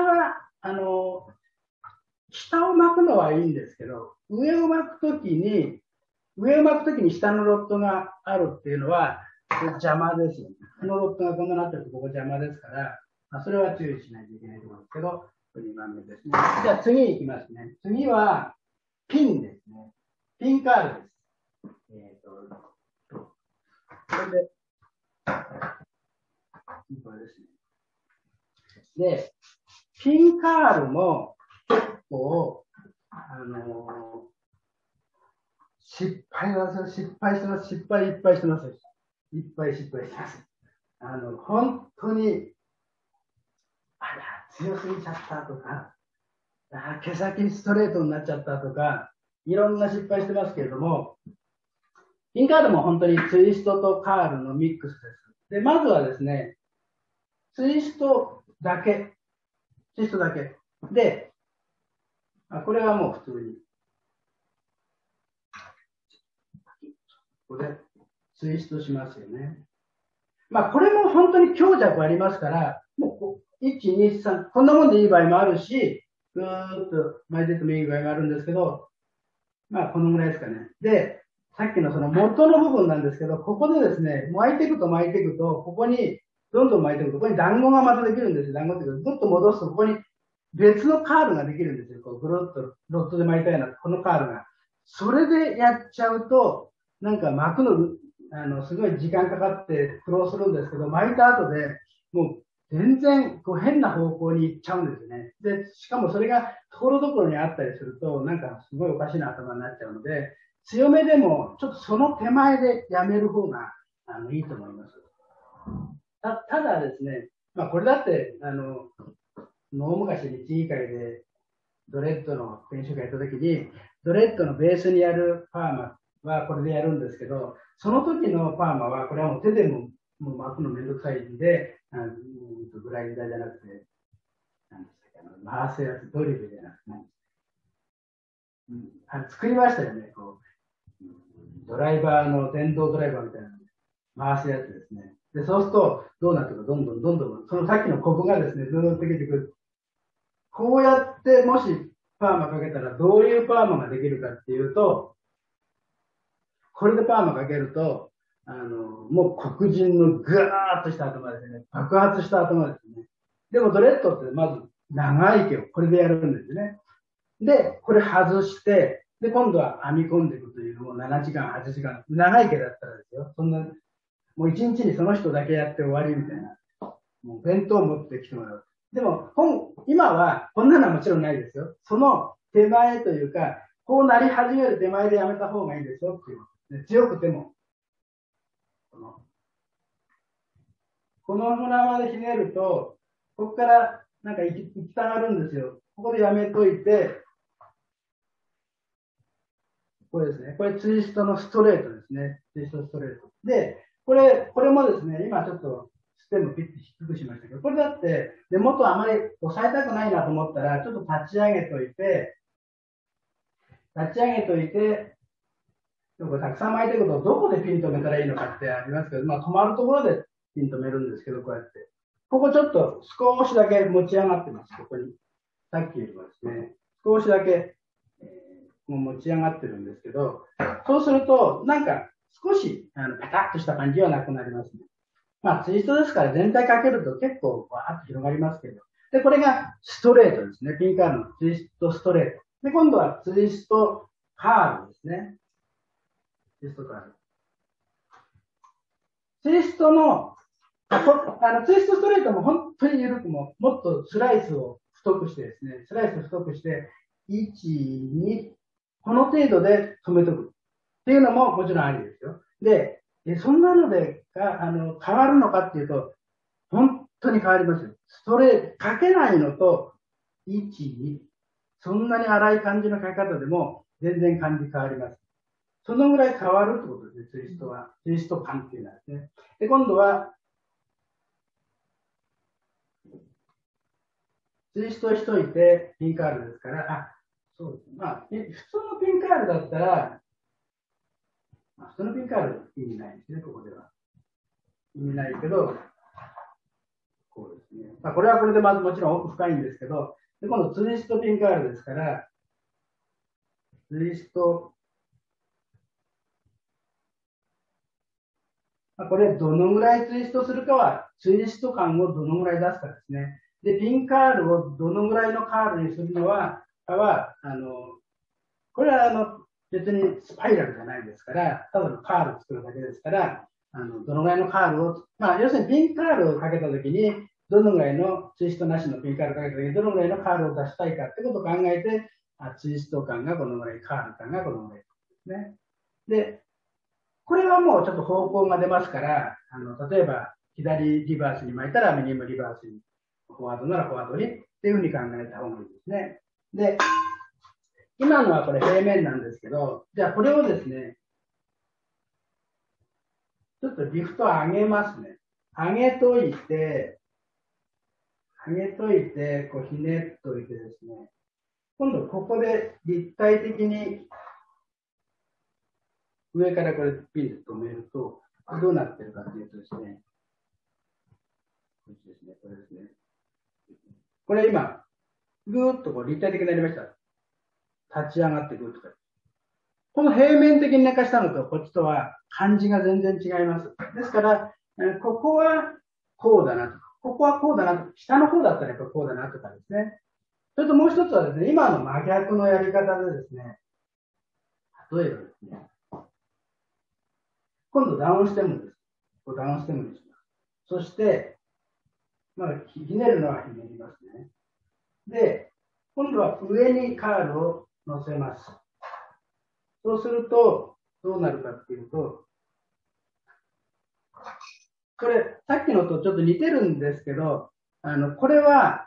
を巻くのはいいんですけど、上を巻くときに下のロットがあるっていうのは、邪魔ですよね。このロットがこんなになってるとここ邪魔ですから、まあ、それは注意しないといけないところですけど、2番目ですね。じゃあ次行きますね。次は、ピンですね。ピンカールです。これで、これですね。で、ピンカールも結構、失敗してます。いっぱいしてます。本当に、強すぎちゃったとか、毛先ストレートになっちゃったとか、いろんな失敗してますけれども、ピンカールも本当にツイストとカールのミックスです。で、まずはですね、ツイストだけ。で、これはもう普通に。これ、ツイストしますよね。まあ、これも本当に強弱ありますから、もう、1、2、3、こんなもんでいい場合もあるし、ぐーっと巻いててもいい場合もあるんですけど、まあ、このぐらいですかね。で、さっきのその元の部分なんですけど、ここでですね、巻いていくと、ここに、どんどん巻いていくと、ここに団子がまたできるんですよ。団子っていうか、ぐっと戻すと、ここに別のカールができるんですよ。こう、ぐるっとロットで巻いたような、このカールが。それでやっちゃうと、なんか巻くの、すごい時間かかって苦労するんですけど、巻いた後で、もう全然こう変な方向に行っちゃうんですね。で、しかもそれがところどころにあったりすると、なんかすごいおかしな頭になっちゃうので、強めでも、ちょっとその手前でやめる方がいいと思います。ただですね、まあこれだって、大昔に地域会でドレッドの研修会やった時に、ドレッドのベースにやるパーマはこれでやるんですけど、その時のパーマは、これはもう手でも巻くのめんどくさいんで、グラインダーじゃなくて、なんですか、回すやつ、ドリルじゃなくて、作りましたよね、こう。ドライバーの、電動ドライバーみたいなので回すやつですね。で、そうすると、どうなってくるか、どんどん、そのさっきのコブがですね、ずーっと出てくる。こうやって、もしパーマかけたら、どういうパーマができるかっていうと、これでパーマかけると、もう黒人のぐーっとした頭ですね。爆発した頭ですね。でもドレッドってまず長い毛をこれでやるんですね。で、これ外して、で、今度は編み込んでいくというのを7時間、8時間、長い毛だったらですよ。そんな、もう1日にその人だけやって終わりみたいな。もう弁当を持ってきてもらう。でも、今はこんなのはもちろんないですよ。その手前というか、こうなり始める手前でやめた方がいいんですよっていう。強くても、この胸までひねると、ここからなんか行きたがるんですよ。ここでやめといて、これですね。これツイストのストレートですね。ツイストストレート。で、これもですね、今ちょっとステムピッて低くしましたけど、これだって根元あまり押さえたくないなと思ったら、ちょっと立ち上げといて、これたくさん巻いていくと、どこでピン止めたらいいのかってありますけど、まあ止まるところでピン止めるんですけど、こうやって。 ここちょっと少しだけ持ち上がってます。ここに。さっきよりもですね、少しだけ、もう持ち上がってるんですけど、そうすると、なんか少しペタッとした感じはなくなりますね。まあ、ツイストですから全体かけると結構わーっと広がりますけど。で、これがストレートですね。ピンカールのツイストストレート。で、今度はツイストカールですね。ツイストカール。ツイストの、ツイストストレートも本当に緩くもっとスライスを太くしてですね、スライスを太くして、1、2、この程度で止めとく。っていうのももちろんありですよ。で、そんなので変わるのかっていうと、本当に変わりますよ。ストレート、かけないのと、1、2、そんなに荒い感じの書き方でも全然感じ変わります。そのぐらい変わるってことですね、ツイストは。ツイスト感っていうのはですね。で、今度は、ツイストしといて、ピンカールですから、そうですね。まあ、普通のピンカールだったら、普通のピンカール意味ないですね、ここでは。意味ないけど、こうですね。まあ、これはこれでまずもちろん奥深いんですけど、で今度ツイストピンカールですから、ツイスト、まあ、これどのぐらいツイストするかは、ツイスト感をどのぐらい出すかですね。で、ピンカールをどのぐらいのカールにするのは、これは別にスパイラルじゃないですから、ただのカールを作るだけですから、どのぐらいのカールを、まあ、要するにピンカールをかけたときに、どのぐらいのツイストなしのピンカールをかけたときに、どのぐらいのカールを出したいかってことを考えて、ツイスト感がこのぐらい、カール感がこのぐらいですね。で、これはもうちょっと方向が出ますから、例えば、左リバースに巻いたら右もリバースに、フォワードならフォワードにっていうふうに考えた方がいいですね。で、今のはこれ平面なんですけど、じゃあこれをですね、ちょっとリフト上げますね。上げといて、こうひねっといてですね、今度ここで立体的に上からこれピンで止めると、どうなってるかというとですね、これですね。これ今、ぐーっとこう立体的になりました。立ち上がってぐーっと。この平面的に寝かしたのとこっちとは感じが全然違います。ですから、ここはこうだなとか、ここはこうだなとか、下の方だったらやっぱこうだなとかですね。それともう一つはですね、今の真逆のやり方でですね、例えばですね、今度ダウンステムです。こうダウンステムにします。そして、まあ、ひねるのはひねりますね。で、今度は上にカールを乗せます。そうすると、どうなるかっていうと、これ、さっきのとちょっと似てるんですけど、これは、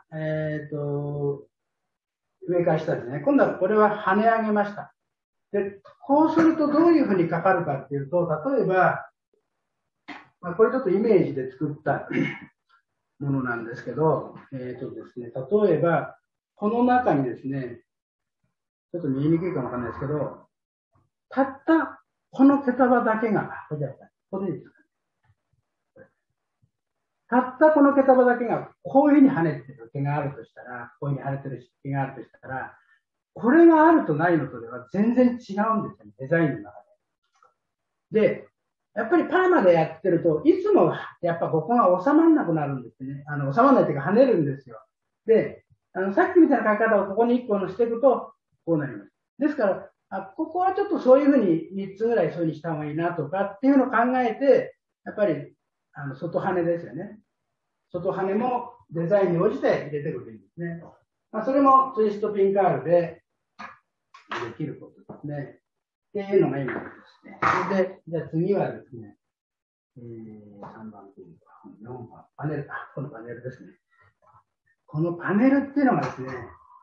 上から下ですね。今度はこれは跳ね上げました。で、こうするとどういうふうにかかるかっていうと、例えば、まあ、これちょっとイメージで作ったものなんですけど、ですね、例えば、この中にですね、ちょっと見えにくいかもわかんないですけど、たったこの毛束だけが、これでいいですかね。たったこの毛束だけがこういうふうに跳ねてる毛があるとしたら、こういうふうに跳ねてる毛があるとしたら、これがあるとないのとでは全然違うんですよね、デザインの中で。で、やっぱりパーマでやってると、いつもやっぱここが収まらなくなるんですね。収まらないっていうか跳ねるんですよ。で、さっきみたいな書き方をここに1個のしていくと、こうなります。ですから、ここはちょっとそういうふうに3つぐらいそういうふうにした方がいいなとかっていうのを考えて、やっぱり、外跳ねですよね。外跳ねもデザインに応じて入れてくるといいんですね。まあ、それもツイストピンカールでできることですね。っていうのが今ですね。それで、じゃあ次はですね、3番というか、4番、パネル、このパネルですね。このパネルっていうのがですね、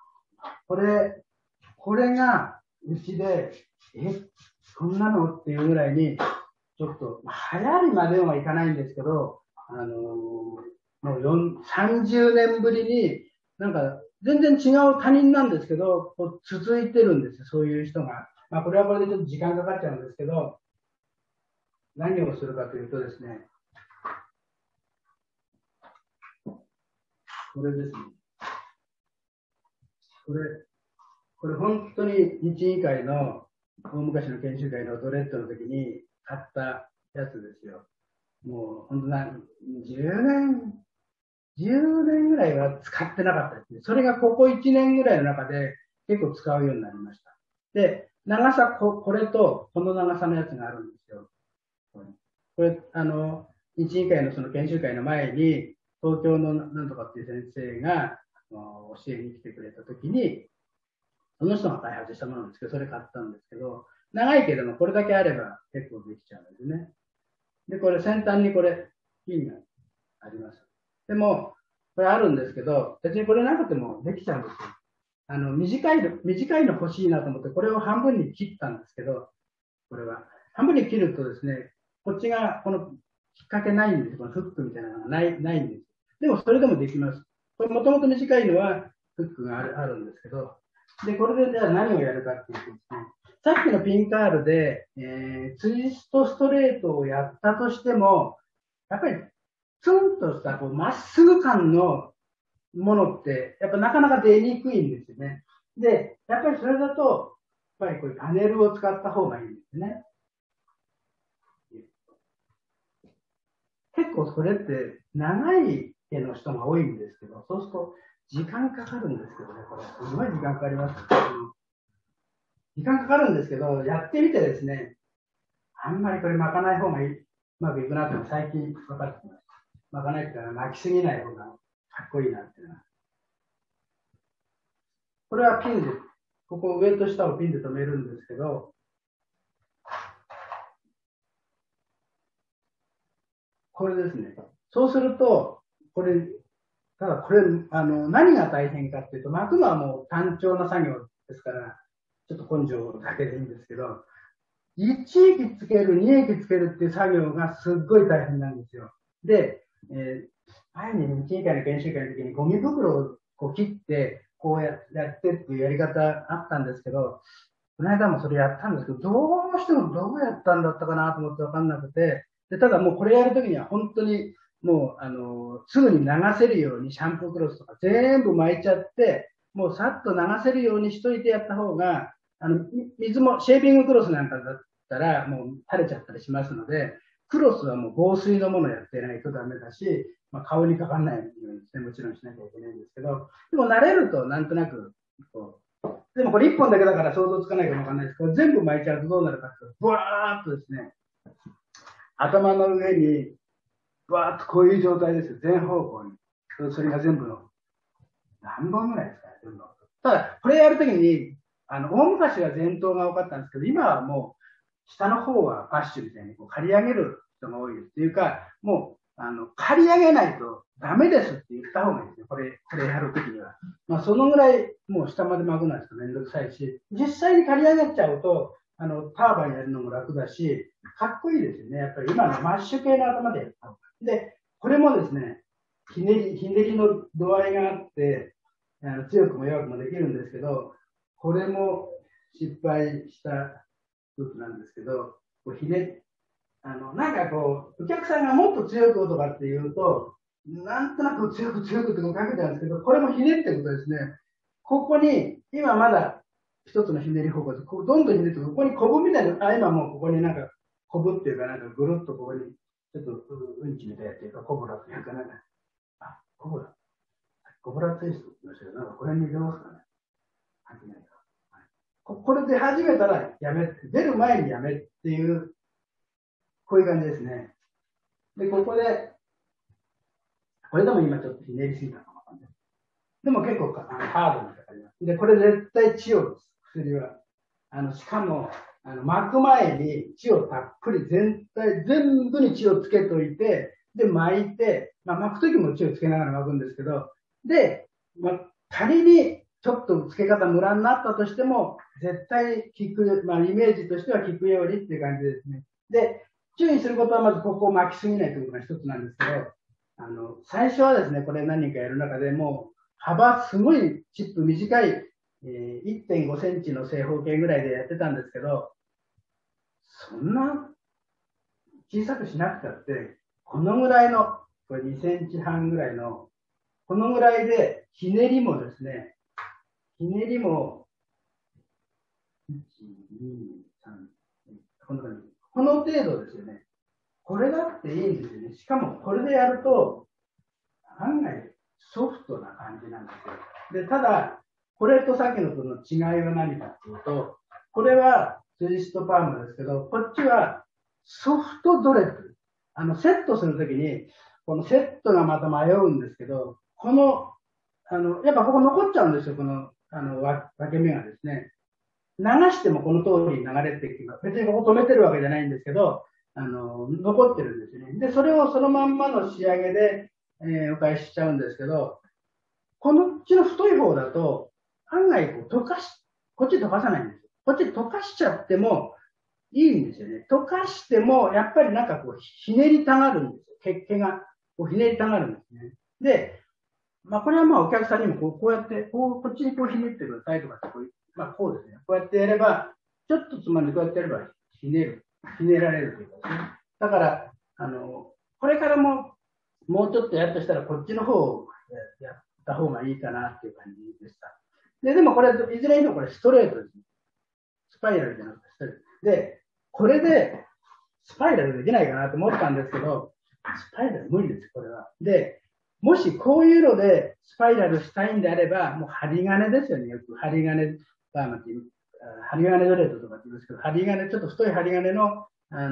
これがうちで、そんなのっていうぐらいに、ちょっと、流行りまではいかないんですけど、もう30年ぶりに、なんか、全然違う他人なんですけど、続いてるんですよ、そういう人が。まあ、これはこれでちょっと時間かかっちゃうんですけど、何をするかというとですね、ここれですね。これ本当に日委員会の大昔の研修会のドレッドの時に買ったやつですよ。もう本当10年ぐらいは使ってなかったですね。それがここ1年ぐらいの中で結構使うようになりました。で、長さ、これとこの長さのやつがあるんですよ。これ、日委員会のその研修会の前に、東京のなんとかっていう先生が教えに来てくれたときに、その人が開発したものなんですけど、それ買ったんですけど、長いけれどもこれだけあれば結構できちゃうんですね。で、これ先端にこれ、ピンがあります。でも、これあるんですけど、別にこれなくてもできちゃうんですよ。短いの欲しいなと思って、これを半分に切ったんですけど、これは。半分に切るとですね、こっちが、この、きっかけないんです。このフックみたいなのがないんです。でも、それでもできます。これ、もともと短いのは、フックがあるんですけど、で、これでじゃあ何をやるかっていうとですね、さっきのピンカールで、ツイストストレートをやったとしても、やっぱり、ツンとした、こう、まっすぐ感のものって、やっぱなかなか出にくいんですよね。で、やっぱりそれだと、やっぱりこういうパネルを使った方がいいんですね。結構それって長い手の人が多いんですけど、そうすると時間かかるんですけどね、これ。すごい時間かかります。時間かかるんですけど、やってみてですね、あんまりこれ巻かない方がうまくいくなって最近分かってきました。巻かないっていうのは巻きすぎない方がかっこいいなっていうのは。これはピンで、ここ上と下をピンで留めるんですけど、これですね。そうすると、これ、ただこれ、何が大変かっていうと、巻くのはもう単調な作業ですから、ちょっと根性だけでいいんですけど、1液つける、2液つけるっていう作業がすっごい大変なんですよ。で、前に日委員会の研修会の時にゴミ袋をこう切って、こうやってっていうやり方あったんですけど、この間もそれやったんですけど、どうしてもどうやったんだったかなと思って分かんなくて、でただもうこれやるときには本当にもうすぐに流せるようにシャンプークロスとか全部巻いちゃって、もうさっと流せるようにしといてやった方が、水もシェービングクロスなんかだったらもう垂れちゃったりしますので、クロスはもう防水のものをやってないとダメだし、顔にかかんないようにですね、もちろんしなきゃいけないんですけど、でも慣れるとなんとなくこう、でもこれ1本だけだから想像つかないかもわかんないですけど、全部巻いちゃうとどうなるかというと、ブワーっとですね、頭の上に、ブワーっとこういう状態ですよ。全方向に。それが全部の、何本ぐらいですかね、全部。ただ、これやるときに、大昔は前頭が多かったんですけど、今はもう、下の方はバッシュみたいにこう刈り上げる人が多いです。っていうか、もう、刈り上げないとダメですって言った方がいいですよ。これやるときには。そのぐらい、もう下まで巻くのはちょっとめんどくさいし、実際に刈り上げちゃうと、ターバンやるのも楽だし、かっこいいですよね。やっぱり今のマッシュ系の頭でやった方が。で、これもですね、ひねりの度合いがあって、強くも弱くもできるんですけど、これも失敗した一つなんですけど、なんかこう、お客さんがもっと強くとかって言うと、なんとなく強くってこうかけちゃうんですけど、これもひねってことですね。ここに、今まだ一つのひねり方向で、どんどんひねって、ここにコブみたいな、今もうここになんか、コブっていうかなんかぐるっとここに、ちょっとうんちみたいっていうか、コブラっていうかなんか、コブラツイストって言いましたけど、なんかこれに入れますかね。これで始めたらやめ、出る前にやめっていう、こういう感じですね。で、これでも今ちょっとひねりすぎたかもわかんない。でも結構ハードにかかります。で、これ絶対血をです、薬は。しかも、巻く前に血をたっぷり全部に血をつけといて、で、巻いて、巻くときも血をつけながら巻くんですけど、で、仮にちょっとつけ方ムラになったとしても、絶対効く、イメージとしては効くようにっていう感じですね。で、注意することはまずここを巻きすぎないということが一つなんですけど、最初はですね、これ何人かやる中でもう、幅すごいチップ短い、1.5 センチの正方形ぐらいでやってたんですけど、そんな小さくしなくたって、このぐらいの、これ2センチ半ぐらいの、 このぐらいで、ひねりもですね、ひねりも、1、2、3、この程度ですよね。これだっていいんですよね。しかもこれでやると、案外ソフトな感じなんですよ。で、ただ、これとさっきのとの違いは何かっていうと、これはツイストパーマですけど、こっちはソフトドレッド。セットするときに、このセットがまた迷うんですけど、この、やっぱここ残っちゃうんですよ、この、分け目がですね。流してもこの通りに流れてきます。別にここ止めてるわけじゃないんですけど、残ってるんですよね。で、それをそのまんまの仕上げで、お返ししちゃうんですけど、こっちの太い方だと、案外こっち溶かさないんですよ。こっち溶かしちゃってもいいんですよね。溶かしても、やっぱりなんかこう、ひねりたがるんですよ。毛がこうひねりたがるんですね。で、まあこれはまあお客さんにもこうやって、こっちにこうひねってくださいとかってまあこうですね。こうやってやれば、ちょっとつまんでこうやってやればひねられるというかですね。だから、これからもうちょっとやるとしたらこっちの方をやった方がいいかなっていう感じでした。でもこれ、いずれにしてもこれストレートですね。スパイラルじゃなくてストレート。で、これでスパイラルできないかなと思ったんですけど、スパイラル無理です、これは。で、もしこういうのでスパイラルしたいんであれば、もう針金ですよね。よく針金パーマっていう、針金ドレッドとかって言いますけど、針金、ちょっと太い針金の、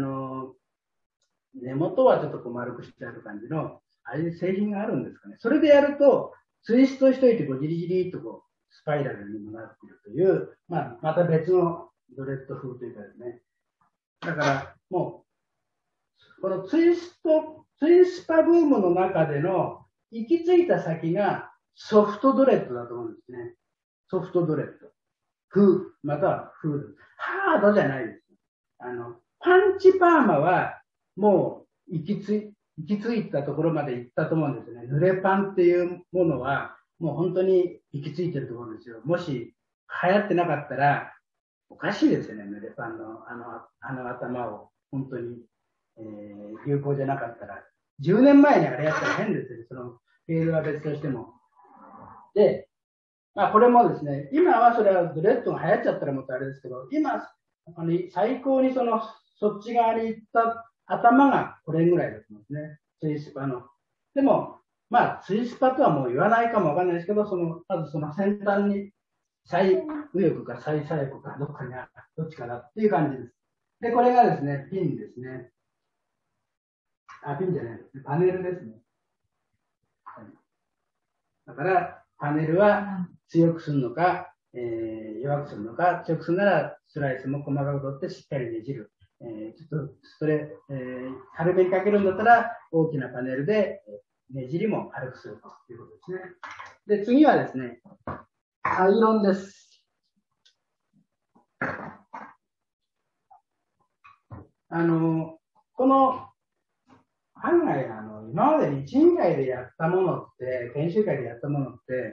根元はちょっとこう丸くしてある感じの、ああいう製品があるんですかね。それでやると、ツイストしといて、こう、じりじりっとこう、スパイラルにもなっているという、また別のドレッド風というかですね。だから、もう、このツイスパブームの中での行き着いた先がソフトドレッドだと思うんですね。ソフトドレッド。風、またはフード。ハードじゃないです。パンチパーマはもう行き着いたところまで行ったと思うんですね。濡れパンっていうものはもう本当に行き着いてると思うんですよ。もし流行ってなかったらおかしいですよね。濡れパンの頭を本当に、有効じゃなかったら。10年前にあれやったら変ですよね。そのフェールは別としても。で、まあこれもですね、今はそれはドレッドが流行っちゃったらもっとあれですけど、今、最高にそっち側に行った頭がこれぐらいだと思うんですね。ツイスパの。でも、まあ、ツイスパとはもう言わないかもわかんないですけど、まずその先端に最右翼か最左翼かどっちかなっていう感じです。で、これがですね、ピンですね。ピンじゃないですね。パネルですね。はい、だから、パネルは強くするのか、弱くするのか、強くするならスライスも細かく取ってしっかりねじる。ちょっと軽めにかけるんだったら大きなパネルでねじりも軽くするということですね。で、次はですね、アイロンです。この案外今までに1、2回でやったものって、研修会でやったものって、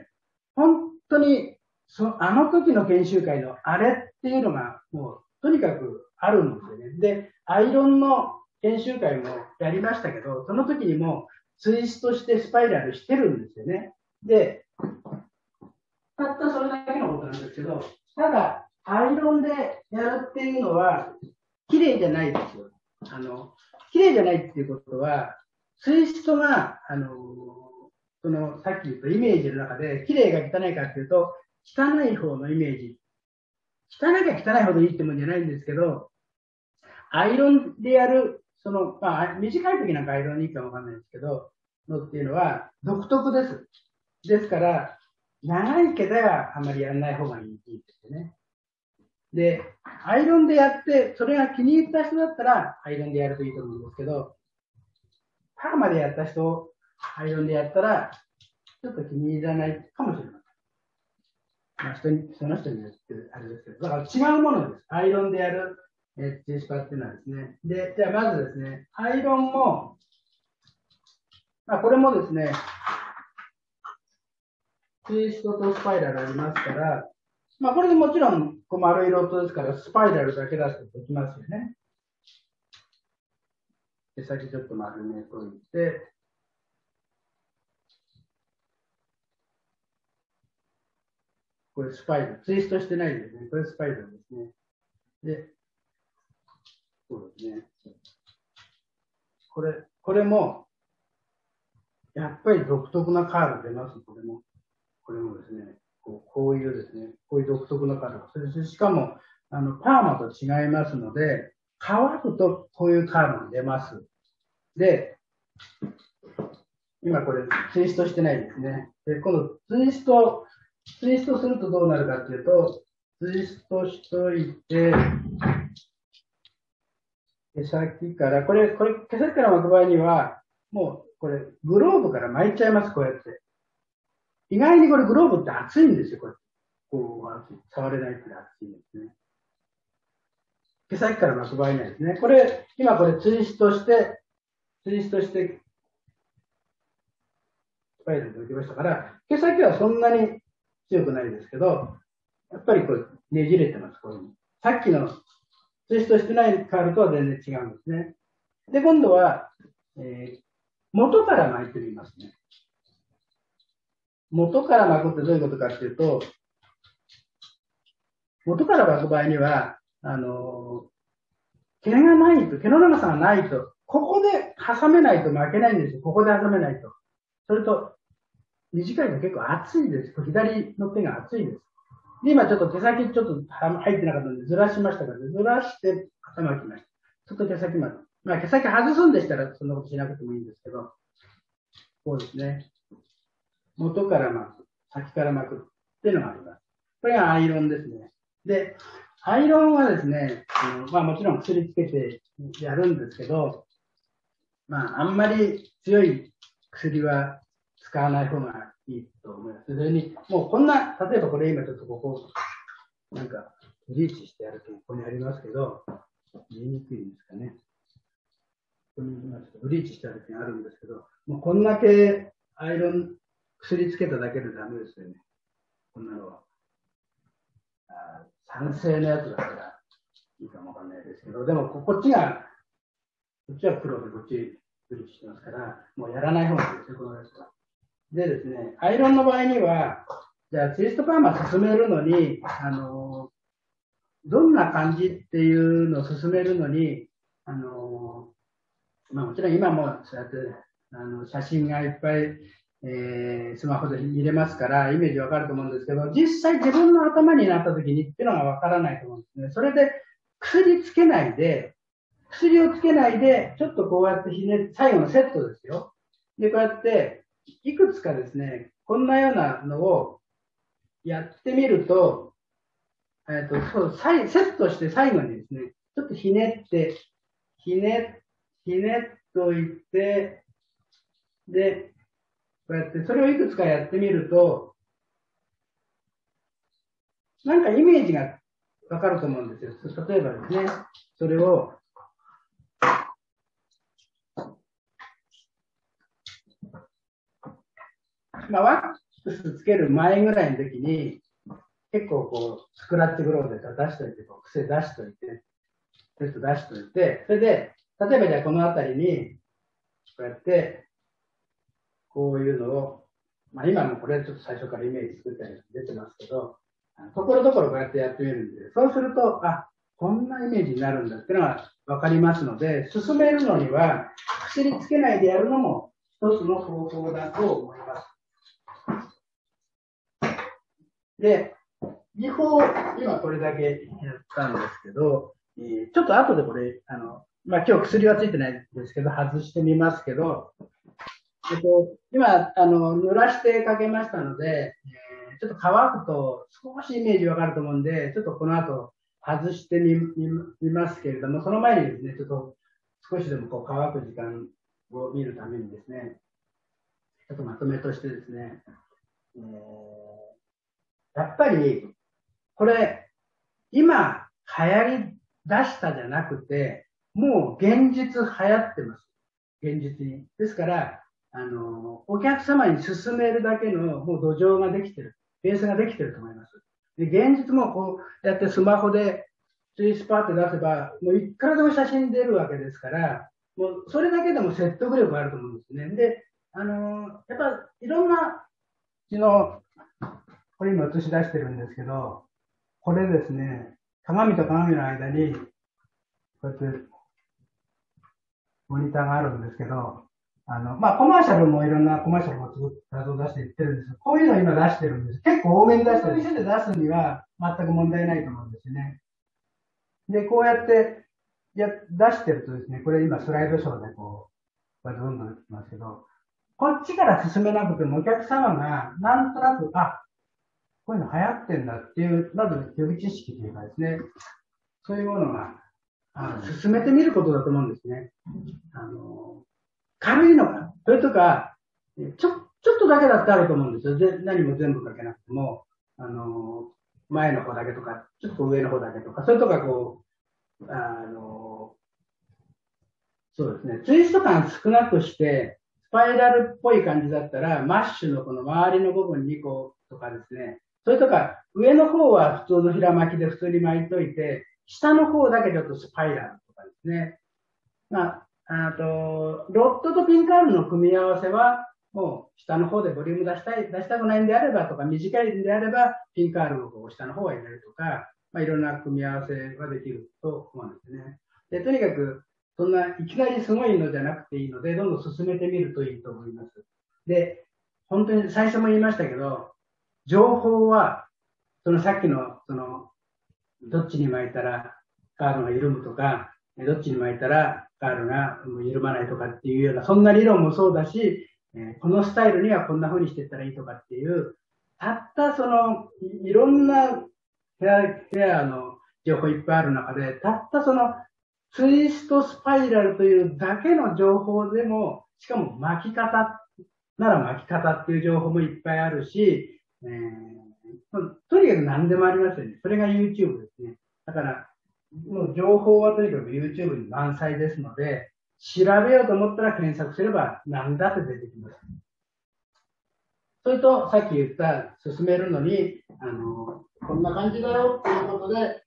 本当にあの時の研修会のあれっていうのがもうとにかくあるんですよね。で、アイロンの研修会もやりましたけど、その時にもツイストしてスパイラルしてるんですよね。で、たったそれだけのことなんですけど、ただ、アイロンでやるっていうのは、綺麗じゃないですよ。綺麗じゃないっていうことは、ツイストが、さっき言ったイメージの中で、綺麗が汚いかっていうと、汚い方のイメージ。汚いか汚いほどいいってもんじゃないんですけど、アイロンでやる、短い時なんかアイロンにいいかわかんないですけど、っていうのは独特です。ですから、長い毛ではあまりやらない方がいいですよね。で、アイロンでやって、それが気に入った人だったら、アイロンでやるといいと思うんですけど、パーマでやった人、アイロンでやったら、ちょっと気に入らないかもしれません。まあ、その人によってあれですけど、だから違うものです。アイロンでやる、ツイスパっていうのはですね。で、じゃあまずですね、アイロンも、これもですね、ツイストとスパイラルありますから、これでもちろん丸いロットですから、スパイラルだけ出すとできますよね。で、先ちょっと丸めといて、 これスパイラル。ツイストしてないですね。これスパイラルですね。で、そうですね。これも、やっぱり独特なカード出ます。これもですね、こういうですね、こういう独特なカード。それでしかも、パーマと違いますので、乾くとこういうカードが出ます。で、今これツイストしてないですね。で、今度ツイストするとどうなるかっていうと、ツイストしといて、毛先から、毛先から巻く場合には、もうこれグローブから巻いちゃいます、こうやって。意外にこれグローブって熱いんですよ、これ。こう、触れないくらい熱いんですね。毛先から巻く場合にはですね、今これツイストして、スパイラルで置きましたから、毛先はそんなに強くないですけど、やっぱりこれねじれてます、こういうふうに。さっきのツイストしてないカールとは全然違うんですね。で、今度は、元から巻いてみますね。元から巻くってどういうことかっていうと、元から巻く場合には、毛がないと、毛の長さがないと、ここで挟めないと巻けないんですよ。ここで挟めないと。それと、短いと結構熱いです。左の手が熱いです。で、今ちょっと手先ちょっと入ってなかったのでずらしましたから、ずらして肩巻きました。ちょっと毛先まで。まあ毛先外すんでしたらそんなことしなくてもいいんですけど、こうですね。元から巻く、先から巻くっていうのがあります。これがアイロンですね。で、アイロンはですね、もちろん薬つけてやるんですけど、あんまり強い薬は使わない方がいいと思います。それに、もうこんな、例えばこれ今ちょっとここ、なんか、ブリーチしてやるとここにありますけど、見えにくいんですかね。ここにブリーチしてある時にあるんですけど、もうこんだけアイロン、薬つけただけでダメですよね。こんなのは。酸性のやつだからいいかもわかんないですけど、でもこっちは黒でこっちブリーチしてますから、もうやらない方がいいですよ、このやつは。でですね、アイロンの場合には、じゃあツイストパーマ進めるのに、どんな感じっていうのを進めるのに、もちろん今もそうやって写真がいっぱい、スマホで見れますからイメージわかると思うんですけど、実際自分の頭になった時にっていうのがわからないと思うんですね。それで薬をつけないで、ちょっとこうやって最後のセットですよ。で、こうやっていくつかですね、こんなようなのをやってみると、セットして最後にですね、ちょっとひねっといって、で、こうやってそれをいくつかやってみると、なんかイメージがわかると思うんですよ。例えばですね、それを、ワックスつける前ぐらいの時に、結構こう、スクラッチグローで出しといて、癖出しといて、テスト出しといて、それで、例えばじゃあこのあたりに、こうやって、こういうのを、今もこれちょっと最初からイメージ作ったり出てますけど、ところどころこうやってやってみるんで、そうすると、こんなイメージになるんだっていうのがわかりますので、進めるのには、薬つけないでやるのも一つの方法だと思います。で、ビフォー、今これだけやったんですけど、ちょっと後でこれ、今日薬はついてないですけど、外してみますけど、今、濡らしてかけましたので、ちょっと乾くと少しイメージわかると思うんで、ちょっとこの後外してみますけれども、その前にですね、ちょっと少しでもこう乾く時間を見るためにですね、ちょっとまとめとしてですね、やっぱり、これ、今流行り出したじゃなくて、もう現実流行ってます。現実に。ですから、お客様に勧めるだけのもう土壌ができてる。ベースができてると思います。で、現実もこうやってスマホでツイスパって出せば、もういくらでも写真出るわけですから、もうそれだけでも説得力があると思うんですね。で、やっぱいろんな、 これ今映し出してるんですけど、これですね、鏡と鏡の間に、こうやってモニターがあるんですけど、コマーシャルもいろんなコマーシャルも画像出していってるんですけど、こういうのを今出してるんです。結構多めに出してる。店で出すには全く問題ないと思うんですよね。で、こうやって出してるとですね、これ今スライドショーでこう、どんどん出てきますけど、こっちから進めなくてもお客様がなんとなく、こういうの流行ってんだっていう、まず予備知識というかですね、そういうものが、進めてみることだと思うんですね。軽いのか、それとか、ちょっとだけだってあると思うんですよ。何も全部かけなくても、前の方だけとか、ちょっと上の方だけとか、それとかこう、そうですね、ツイスト感少なくして、スパイラルっぽい感じだったら、マッシュのこの周りの部分2個とかですね、それとか、上の方は普通の平巻きで普通に巻いといて、下の方だけちょっとスパイラルとかですね。ロッドとピンカールの組み合わせは、もう下の方でボリューム出したくないんであればとか、短いんであれば、ピンカールを下の方は入れるとか、いろんな組み合わせができると思うんですね。で、とにかく、そんないきなりすごいのじゃなくていいので、どんどん進めてみるといいと思います。で、本当に最初も言いましたけど、情報は、そのさっきの、どっちに巻いたらカールが緩むとか、どっちに巻いたらカールが緩まないとかっていうような、そんな理論もそうだし、このスタイルにはこんな風にしていったらいいとかっていう、たったいろんなヘアの情報いっぱいある中で、たったツイストスパイラルというだけの情報でも、しかも巻き方なら巻き方っていう情報もいっぱいあるし、とにかく何でもありますよね。それが YouTube ですね。だから、もう情報はとにかく YouTube に満載ですので、調べようと思ったら検索すれば何だって出てきます。それと、さっき言った進めるのに、こんな感じだよっていうことで、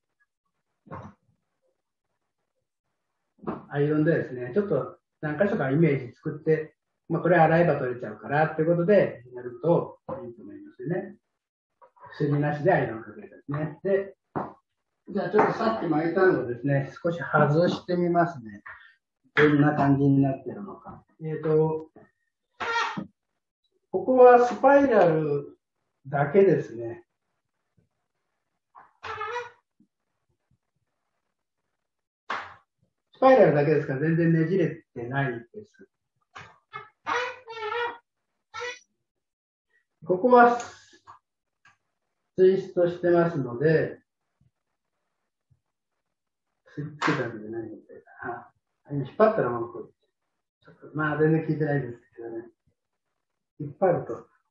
アイロンでですね、ちょっと何箇所かイメージ作って、これ洗えば取れちゃうからっていうことでやるといいと思いますよね。薬なしでアイロンかけるですね。で、じゃあちょっとさっき巻いたのをですね、少し外してみますね。どんな感じになってるのか。ここはスパイラルだけですね。スパイラルだけですから全然ねじれてないです。ここはツイストしてますので、つけたわけじゃないので、引っ張ったらもうこう、ちょっと、全然効いてないですけどね。引っ張る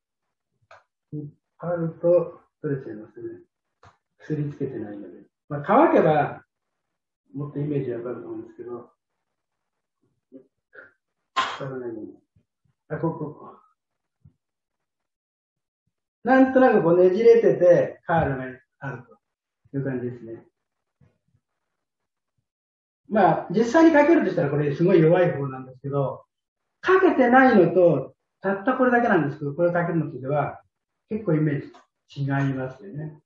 と取れちゃいますね。薬つけてないので。乾けば、もっとイメージわかると思うんですけど、わからないのに。ここ。なんとなくこうねじれてて、カールがあるという感じですね。実際にかけるとしたらこれすごい弱い方なんですけど、かけてないのと、たったこれだけなんですけど、これかけるのとでは、結構イメージ違いますよね。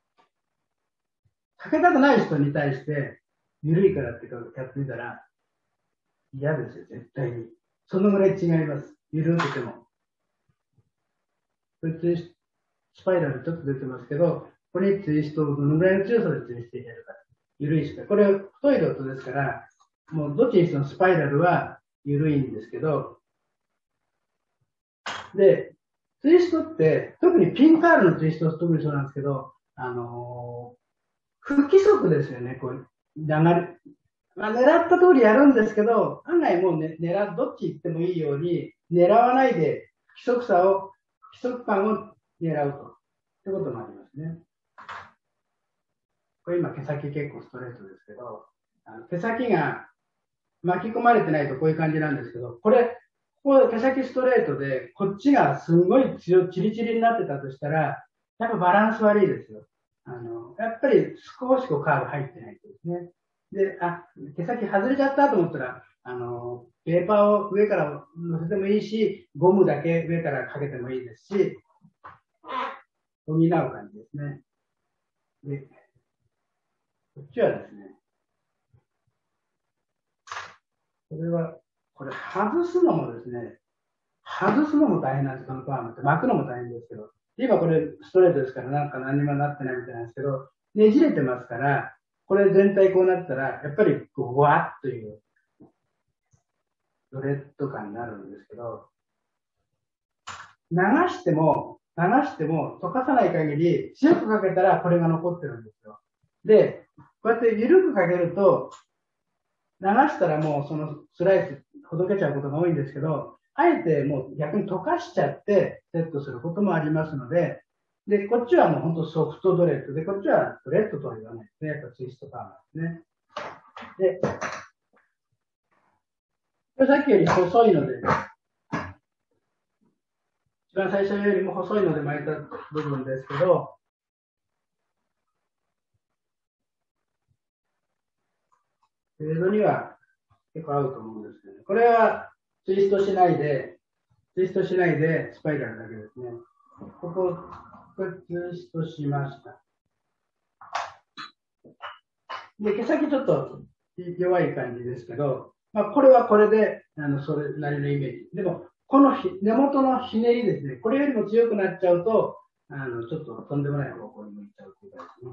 かけたくない人に対して、緩いからってやってみたら、嫌ですよ、絶対に。そのぐらい違います。緩くても。スパイラルちょっと出てますけど、これにツイストをどのぐらいの強さでツイストやるか。緩いしか。これ、太いロッドですから、もうどっちにしてもスパイラルは緩いんですけど、で、ツイストって、特にピンカールのツイストは特にそうなんですけど、不規則ですよね、こう、流れ。狙った通りやるんですけど、案外もうね、どっち行ってもいいように、狙わないで不規則感を狙うと。ってこともありますね。これ今毛先結構ストレートですけど、毛先が巻き込まれてないとこういう感じなんですけど、ここ毛先ストレートで、こっちがすごいチリチリになってたとしたら、やっぱバランス悪いですよ。やっぱり少しこうカーブ入ってないとですね。で、毛先外れちゃったと思ったら、ペーパーを上から乗せてもいいし、ゴムだけ上からかけてもいいですし、 補う感じですね。で、こっちはですね、これ外すのもですね、外すのも大変なんです、このパーマって。巻くのも大変ですけど。今これストレートですからなんか何にもなってないみたいなんですけど、ねじれてますから、これ全体こうなったら、やっぱりこう、わっというドレッド感になるんですけど、流しても溶かさない限り、強くかけたらこれが残ってるんですよ。で、こうやって緩くかけると、流したらもうそのスライスほどけちゃうことが多いんですけど、あえてもう逆に溶かしちゃってセットすることもありますので、で、こっちはもう本当ソフトドレッドで、こっちはドレッドとは言わないですね。やっぱツイストパーマですね。で、これさっきより細いので、一番最初よりも細いので巻いた部分ですけど、フェードには結構合うと思うんですけどね。これはツイストしないでスパイラルだけですね。これツイストしました。で、毛先ちょっと弱い感じですけど、まあ、これはこれで、それなりのイメージ。でも、この根元のひねりですね、これよりも強くなっちゃうと、ちょっととんでもない方向に向いちゃうというかですね。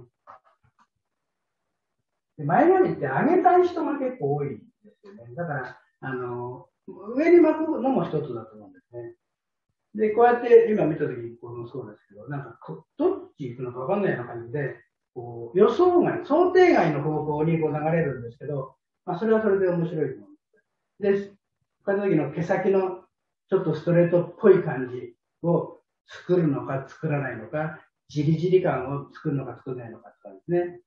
で、前髪って上げたい人が結構多いんですよね。だから、上に巻くのも一つだと思うんですね。で、こうやって今見たときにこれもそうですけど、なんか、どっち行くのかわかんないような感じで、こう予想外、想定外の方向にこう流れるんですけど、まあ、それはそれで面白いと思うんです。で、こういう時の毛先のちょっとストレートっぽい感じを作るのか作らないのか、じりじり感を作るのか作らないのかとかですね。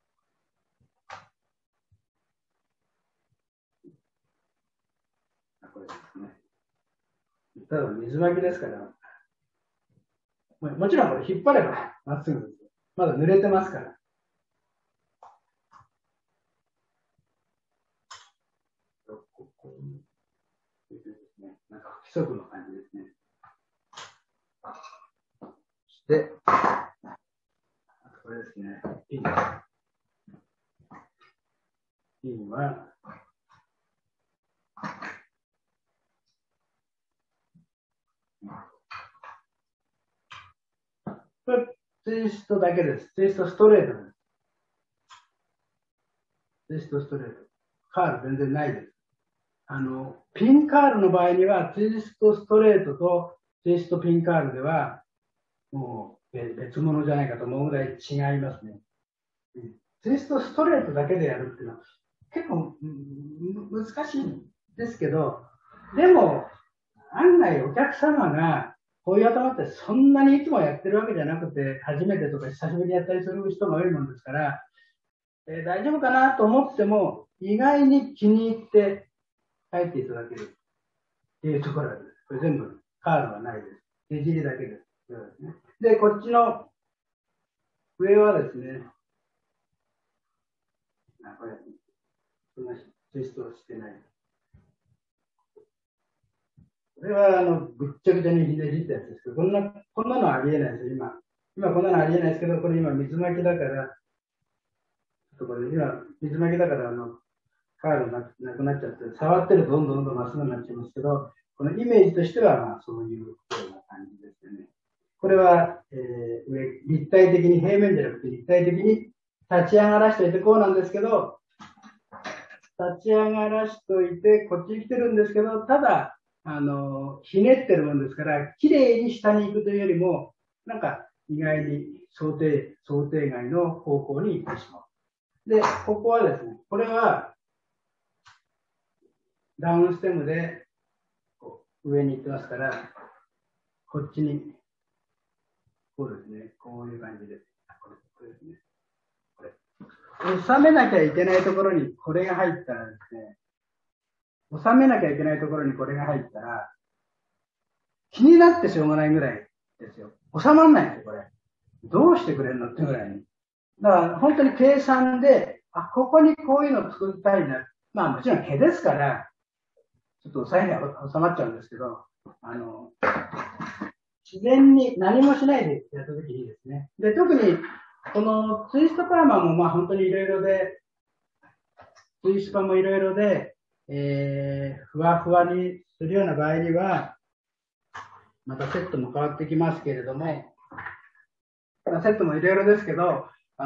これですね。ただ水巻きですから、もちろんこれ引っ張ればまっすぐです。まだ濡れてますから。なんか不規則の感じですね。で、これですね。ピンは、これツイストだけです。ツイストストレートです。ツイストストレート。カール全然ないです。ピンカールの場合には、ツイストストレートとツイストピンカールでは、もう別物じゃないかと思うぐらい違いますね。ツイストストレートだけでやるっていうのは結構難しいんですけど、でも案外お客様がこういう頭ってそんなにいつもやってるわけじゃなくて、初めてとか久しぶりにやったりする人が多いもんですから、大丈夫かなと思っても意外に気に入って帰っていただけるっていうところです。これ全部カールはないです。ねじりだけです。で、こっちの上はですね、これ、そんなテストをしてない。これはぐっちゃぐちゃにひねりったやつですけど、こんなのはありえないですよ、今こんなのありえないですけど、これ今水巻きだから、これ今水巻きだからカールなくなっちゃって、触ってるとどんどんまっすぐになっちゃいますけど、このイメージとしてはまあそういうような感じですよね。これは、立体的に平面じゃなくて立体的に立ち上がらしといてこうなんですけど、立ち上がらしといてこっちに来てるんですけど、ただひねってるもんですから、綺麗に下に行くというよりも、なんか意外に想定外の方向に行ってしまう。で、ここはですね、これはダウンステムでこう上に行ってますから、こっちに、こうですね、こういう感じです。これですね。これ。収めなきゃいけないところにこれが入ったらですね、収めなきゃいけないところにこれが入ったら、気になってしょうがないぐらいですよ。収まらないんですよ、これ。どうしてくれるのってぐらいに。だから本当に計算で、ここにこういうのを作りたいな。まあもちろん毛ですから、ちょっと抑えには収まっちゃうんですけど、 自然に何もしないでやったときにですね。で、特に、このツイストパーマもまあ本当にいろいろで、ツイストもいろいろで、ふわふわにするような場合には、またセットも変わってきますけれども、セットもいろいろですけど、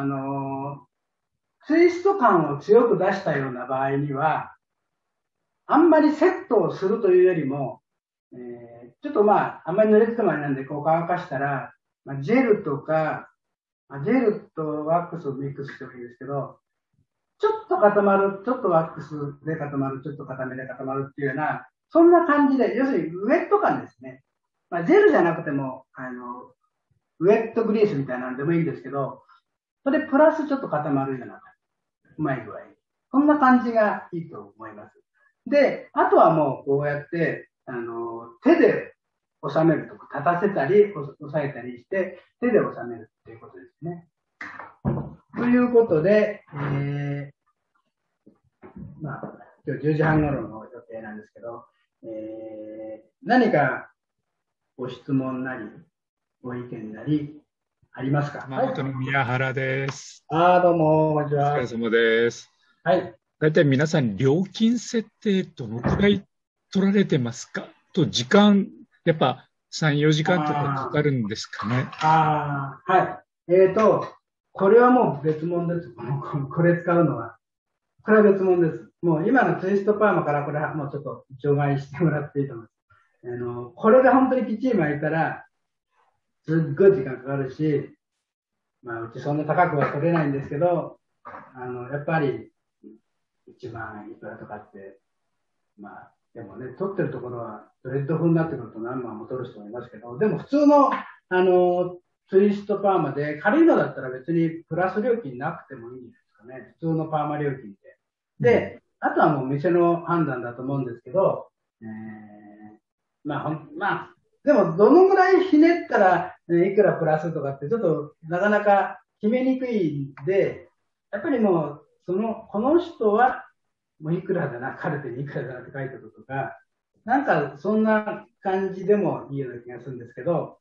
ツイスト感を強く出したような場合には、あんまりセットをするというよりも、ちょっとあんまり濡れててもあれなんで、こう乾かしたら、ジェルとか、ジェルとワックスをミックスしてもいいですけど、ちょっと固まる、ちょっとワックスで固まる、ちょっと固めで固まるっていうような、そんな感じで、要するにウェット感ですね。ジェルじゃなくても、ウェットグリースみたいなんでもいいんですけど、それプラスちょっと固まるような、うまい具合。こんな感じがいいと思います。で、あとはもうこうやって、手で収めるとか、立たせたり、押さえたりして、手で収めるっていうことですね。ということで、今日10時半頃の予定なんですけど、何かご質問なり、ご意見なり、ありますか？ 熊本の宮原です。 どうも、こんにちは。 お疲れ様です。 はい。 大体皆さん、料金設定どのくらい取られてますかと、時間、やっぱ3、4時間とかかかるんですかね。 はい。これはもう別物です。これ使うのは。これは別物です。もう今のツイストパーマからこれはもうちょっと除外してもらっていいと思います。これで本当にきっちり巻いたら、すっごい時間かかるし、うちそんな高くは取れないんですけど、やっぱり、1万いくらとかって、でもね、取ってるところは、ドレッド風になってくると何万も取る人もいますけど、でも普通の、ツイストパーマで、軽いのだったら別にプラス料金なくてもいいんですかね。普通のパーマ料金で。で、あとはもう店の判断だと思うんですけど、でもどのぐらいひねったら、いくらプラスとかってちょっとなかなか決めにくいんで、やっぱりもう、この人は、もういくらだな、カルテにいくらだなって書いてあるとか、なんかそんな感じでもいいような気がするんですけど、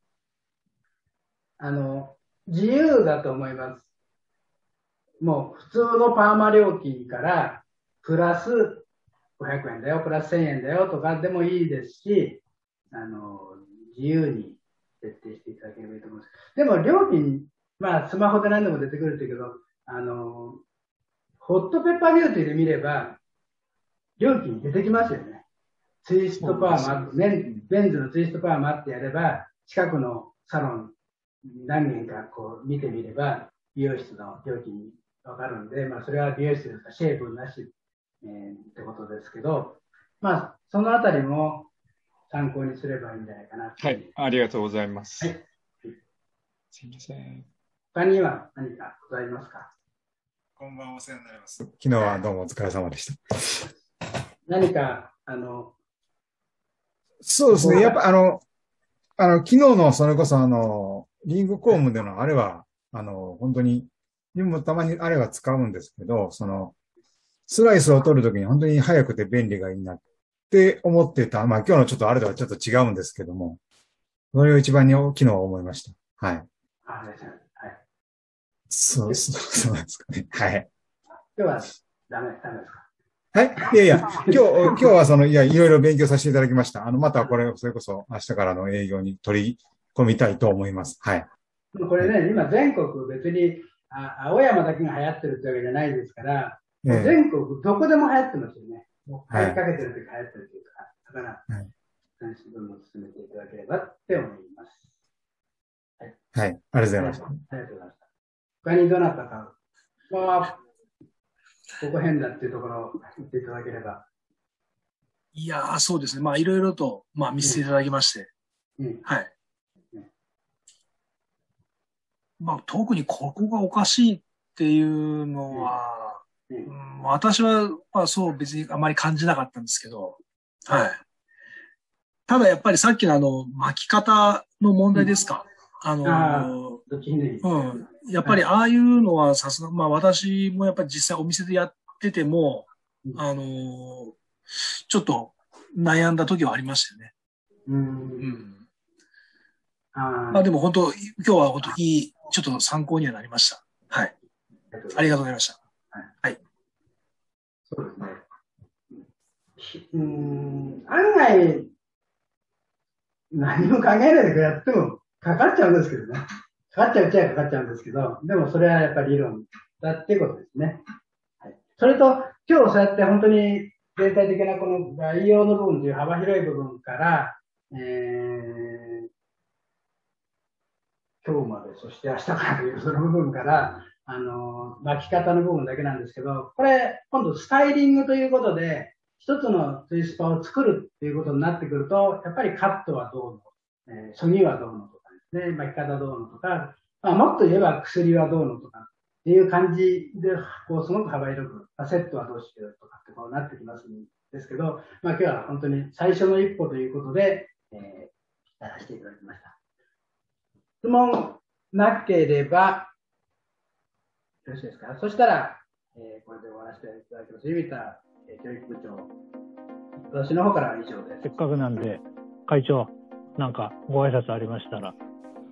自由だと思います。もう普通のパーマ料金から、プラス500円だよ、プラス1000円だよとかでもいいですし、自由に設定していただければいいと思います。でも料金、スマホで何でも出てくるって言うけど、ホットペッパービューティーで見れば、料金出てきますよね。ツイストパーマ、ベンズのツイストパーマってやれば、近くのサロン何軒かこう見てみれば、美容室の料金わかるんで、それは美容室ですか、シェーブなし、ってことですけど、そのあたりも参考にすればいいんじゃないかな。 はい、ありがとうございます。 はい。 すみません。 他には何かございますか？ こんばんは、お世話になります。昨日はどうもお疲れ様でした。 何か、 そうですね。やっぱ昨日のそれこそリングコームでのあれは、本当に、でもたまにあれは使うんですけど、スライスを取るときに本当に早くて便利がいいなって思ってた。今日のちょっとあれとはちょっと違うんですけども、それを一番に昨日は思いました。はい。 はい。 そうですかね。はい。 今日はダメですか？ はい。いやいや、今日はいろいろ勉強させていただきました。またこれ、それこそ明日からの営業に取り込みたいと思います。はい。 これね、今全国別に、青山だけが流行ってるってわけじゃないですから、全国どこでも流行ってますよね。もう、買いかけてるとき流行ってるというか、だから、関心どんどん進めていただければって思います。 はい。ありがとうございました。 ありがとうございました。他にどなたか、ここ変だっていうところを言っていただければ。 いやー、そうですね。いろいろと、見せていただきまして。はい。特にここがおかしいっていうのは、私は、そう別にあまり感じなかったんですけど、はい。ただやっぱりさっきの巻き方の問題ですか。やっぱりああいうのはさすが、私もやっぱり実際お店でやってても、ちょっと悩んだ時はありましたよね。 まあでも本当、今日は本当いい、ちょっと参考にはなりました。はい。ありがとうございました。はい。 そうですね。案外、何も考えないでやってもかかっちゃうんですけどね。かかっちゃうっちゃかかっちゃうんですけど、でもそれはやっぱり理論だっていうことですね。はい。それと、今日そうやって本当に全体的なこの概要の部分という幅広い部分から、今日まで、そして明日からというその部分から、巻き方の部分だけなんですけど、これ、今度スタイリングということで、一つのツイストを作るっていうことになってくると、やっぱりカットはどうの、そぎはどうのとかですね、巻き方どうのとか、まあ、もっと言えば薬はどうのとかっていう感じで、こうすごく幅広く、セットはどうしようとかってこうなってきますんですけど、まあ今日は本当に最初の一歩ということで、やらせていただきました。質問なければ、よろしいですか？そしたら、これで終わらせていただきます。指田教育部長、私の方からは以上です。 せっかくなんで、会長、なんかご挨拶ありましたら。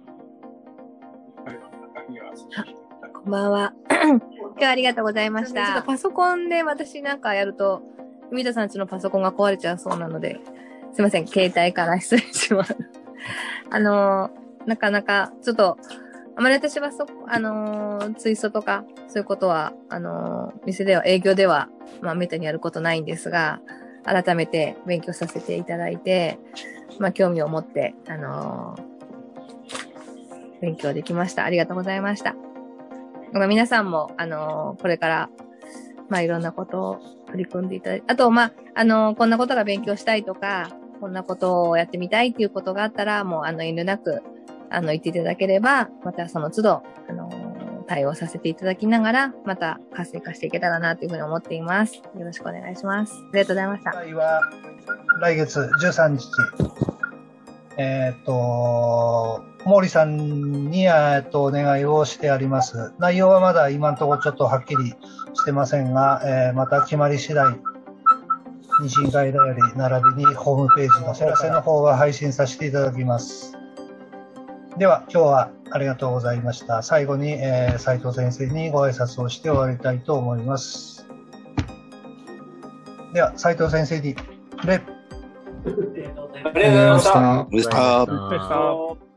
こんばんは。今日はありがとうございました。ちょっとパソコンで私なんかやると、海田さんちのパソコンが壊れちゃうそうなので、すいません、携帯から失礼します。なかなか、ちょっと、あまり私はツイストとか、そういうことは、店では、営業では、まあ、めったにやることないんですが、改めて勉強させていただいて、まあ、興味を持って、勉強できました。ありがとうございました。まあ、皆さんも、これから、まあ、いろんなことを取り組んでいただいて、あと、まあ、こんなことが勉強したいとか、こんなことをやってみたいっていうことがあったら、もう、遠慮なく、言っていただければ、またその都度、対応させていただきながら、また活性化していけたらなというふうに思っています。よろしくお願いします。ありがとうございました。 次回は来月13日。毛利さんに、お願いをしてあります。内容はまだ今のところちょっとはっきりしてませんが、また決まり次第、日進ガイダより並びにホームページのお知らせの方は配信させていただきます。では、今日はありがとうございました。最後に、斉藤先生にご挨拶をして終わりたいと思います。では、斉藤先生に、 ありがとうございました。 ありがとうございました。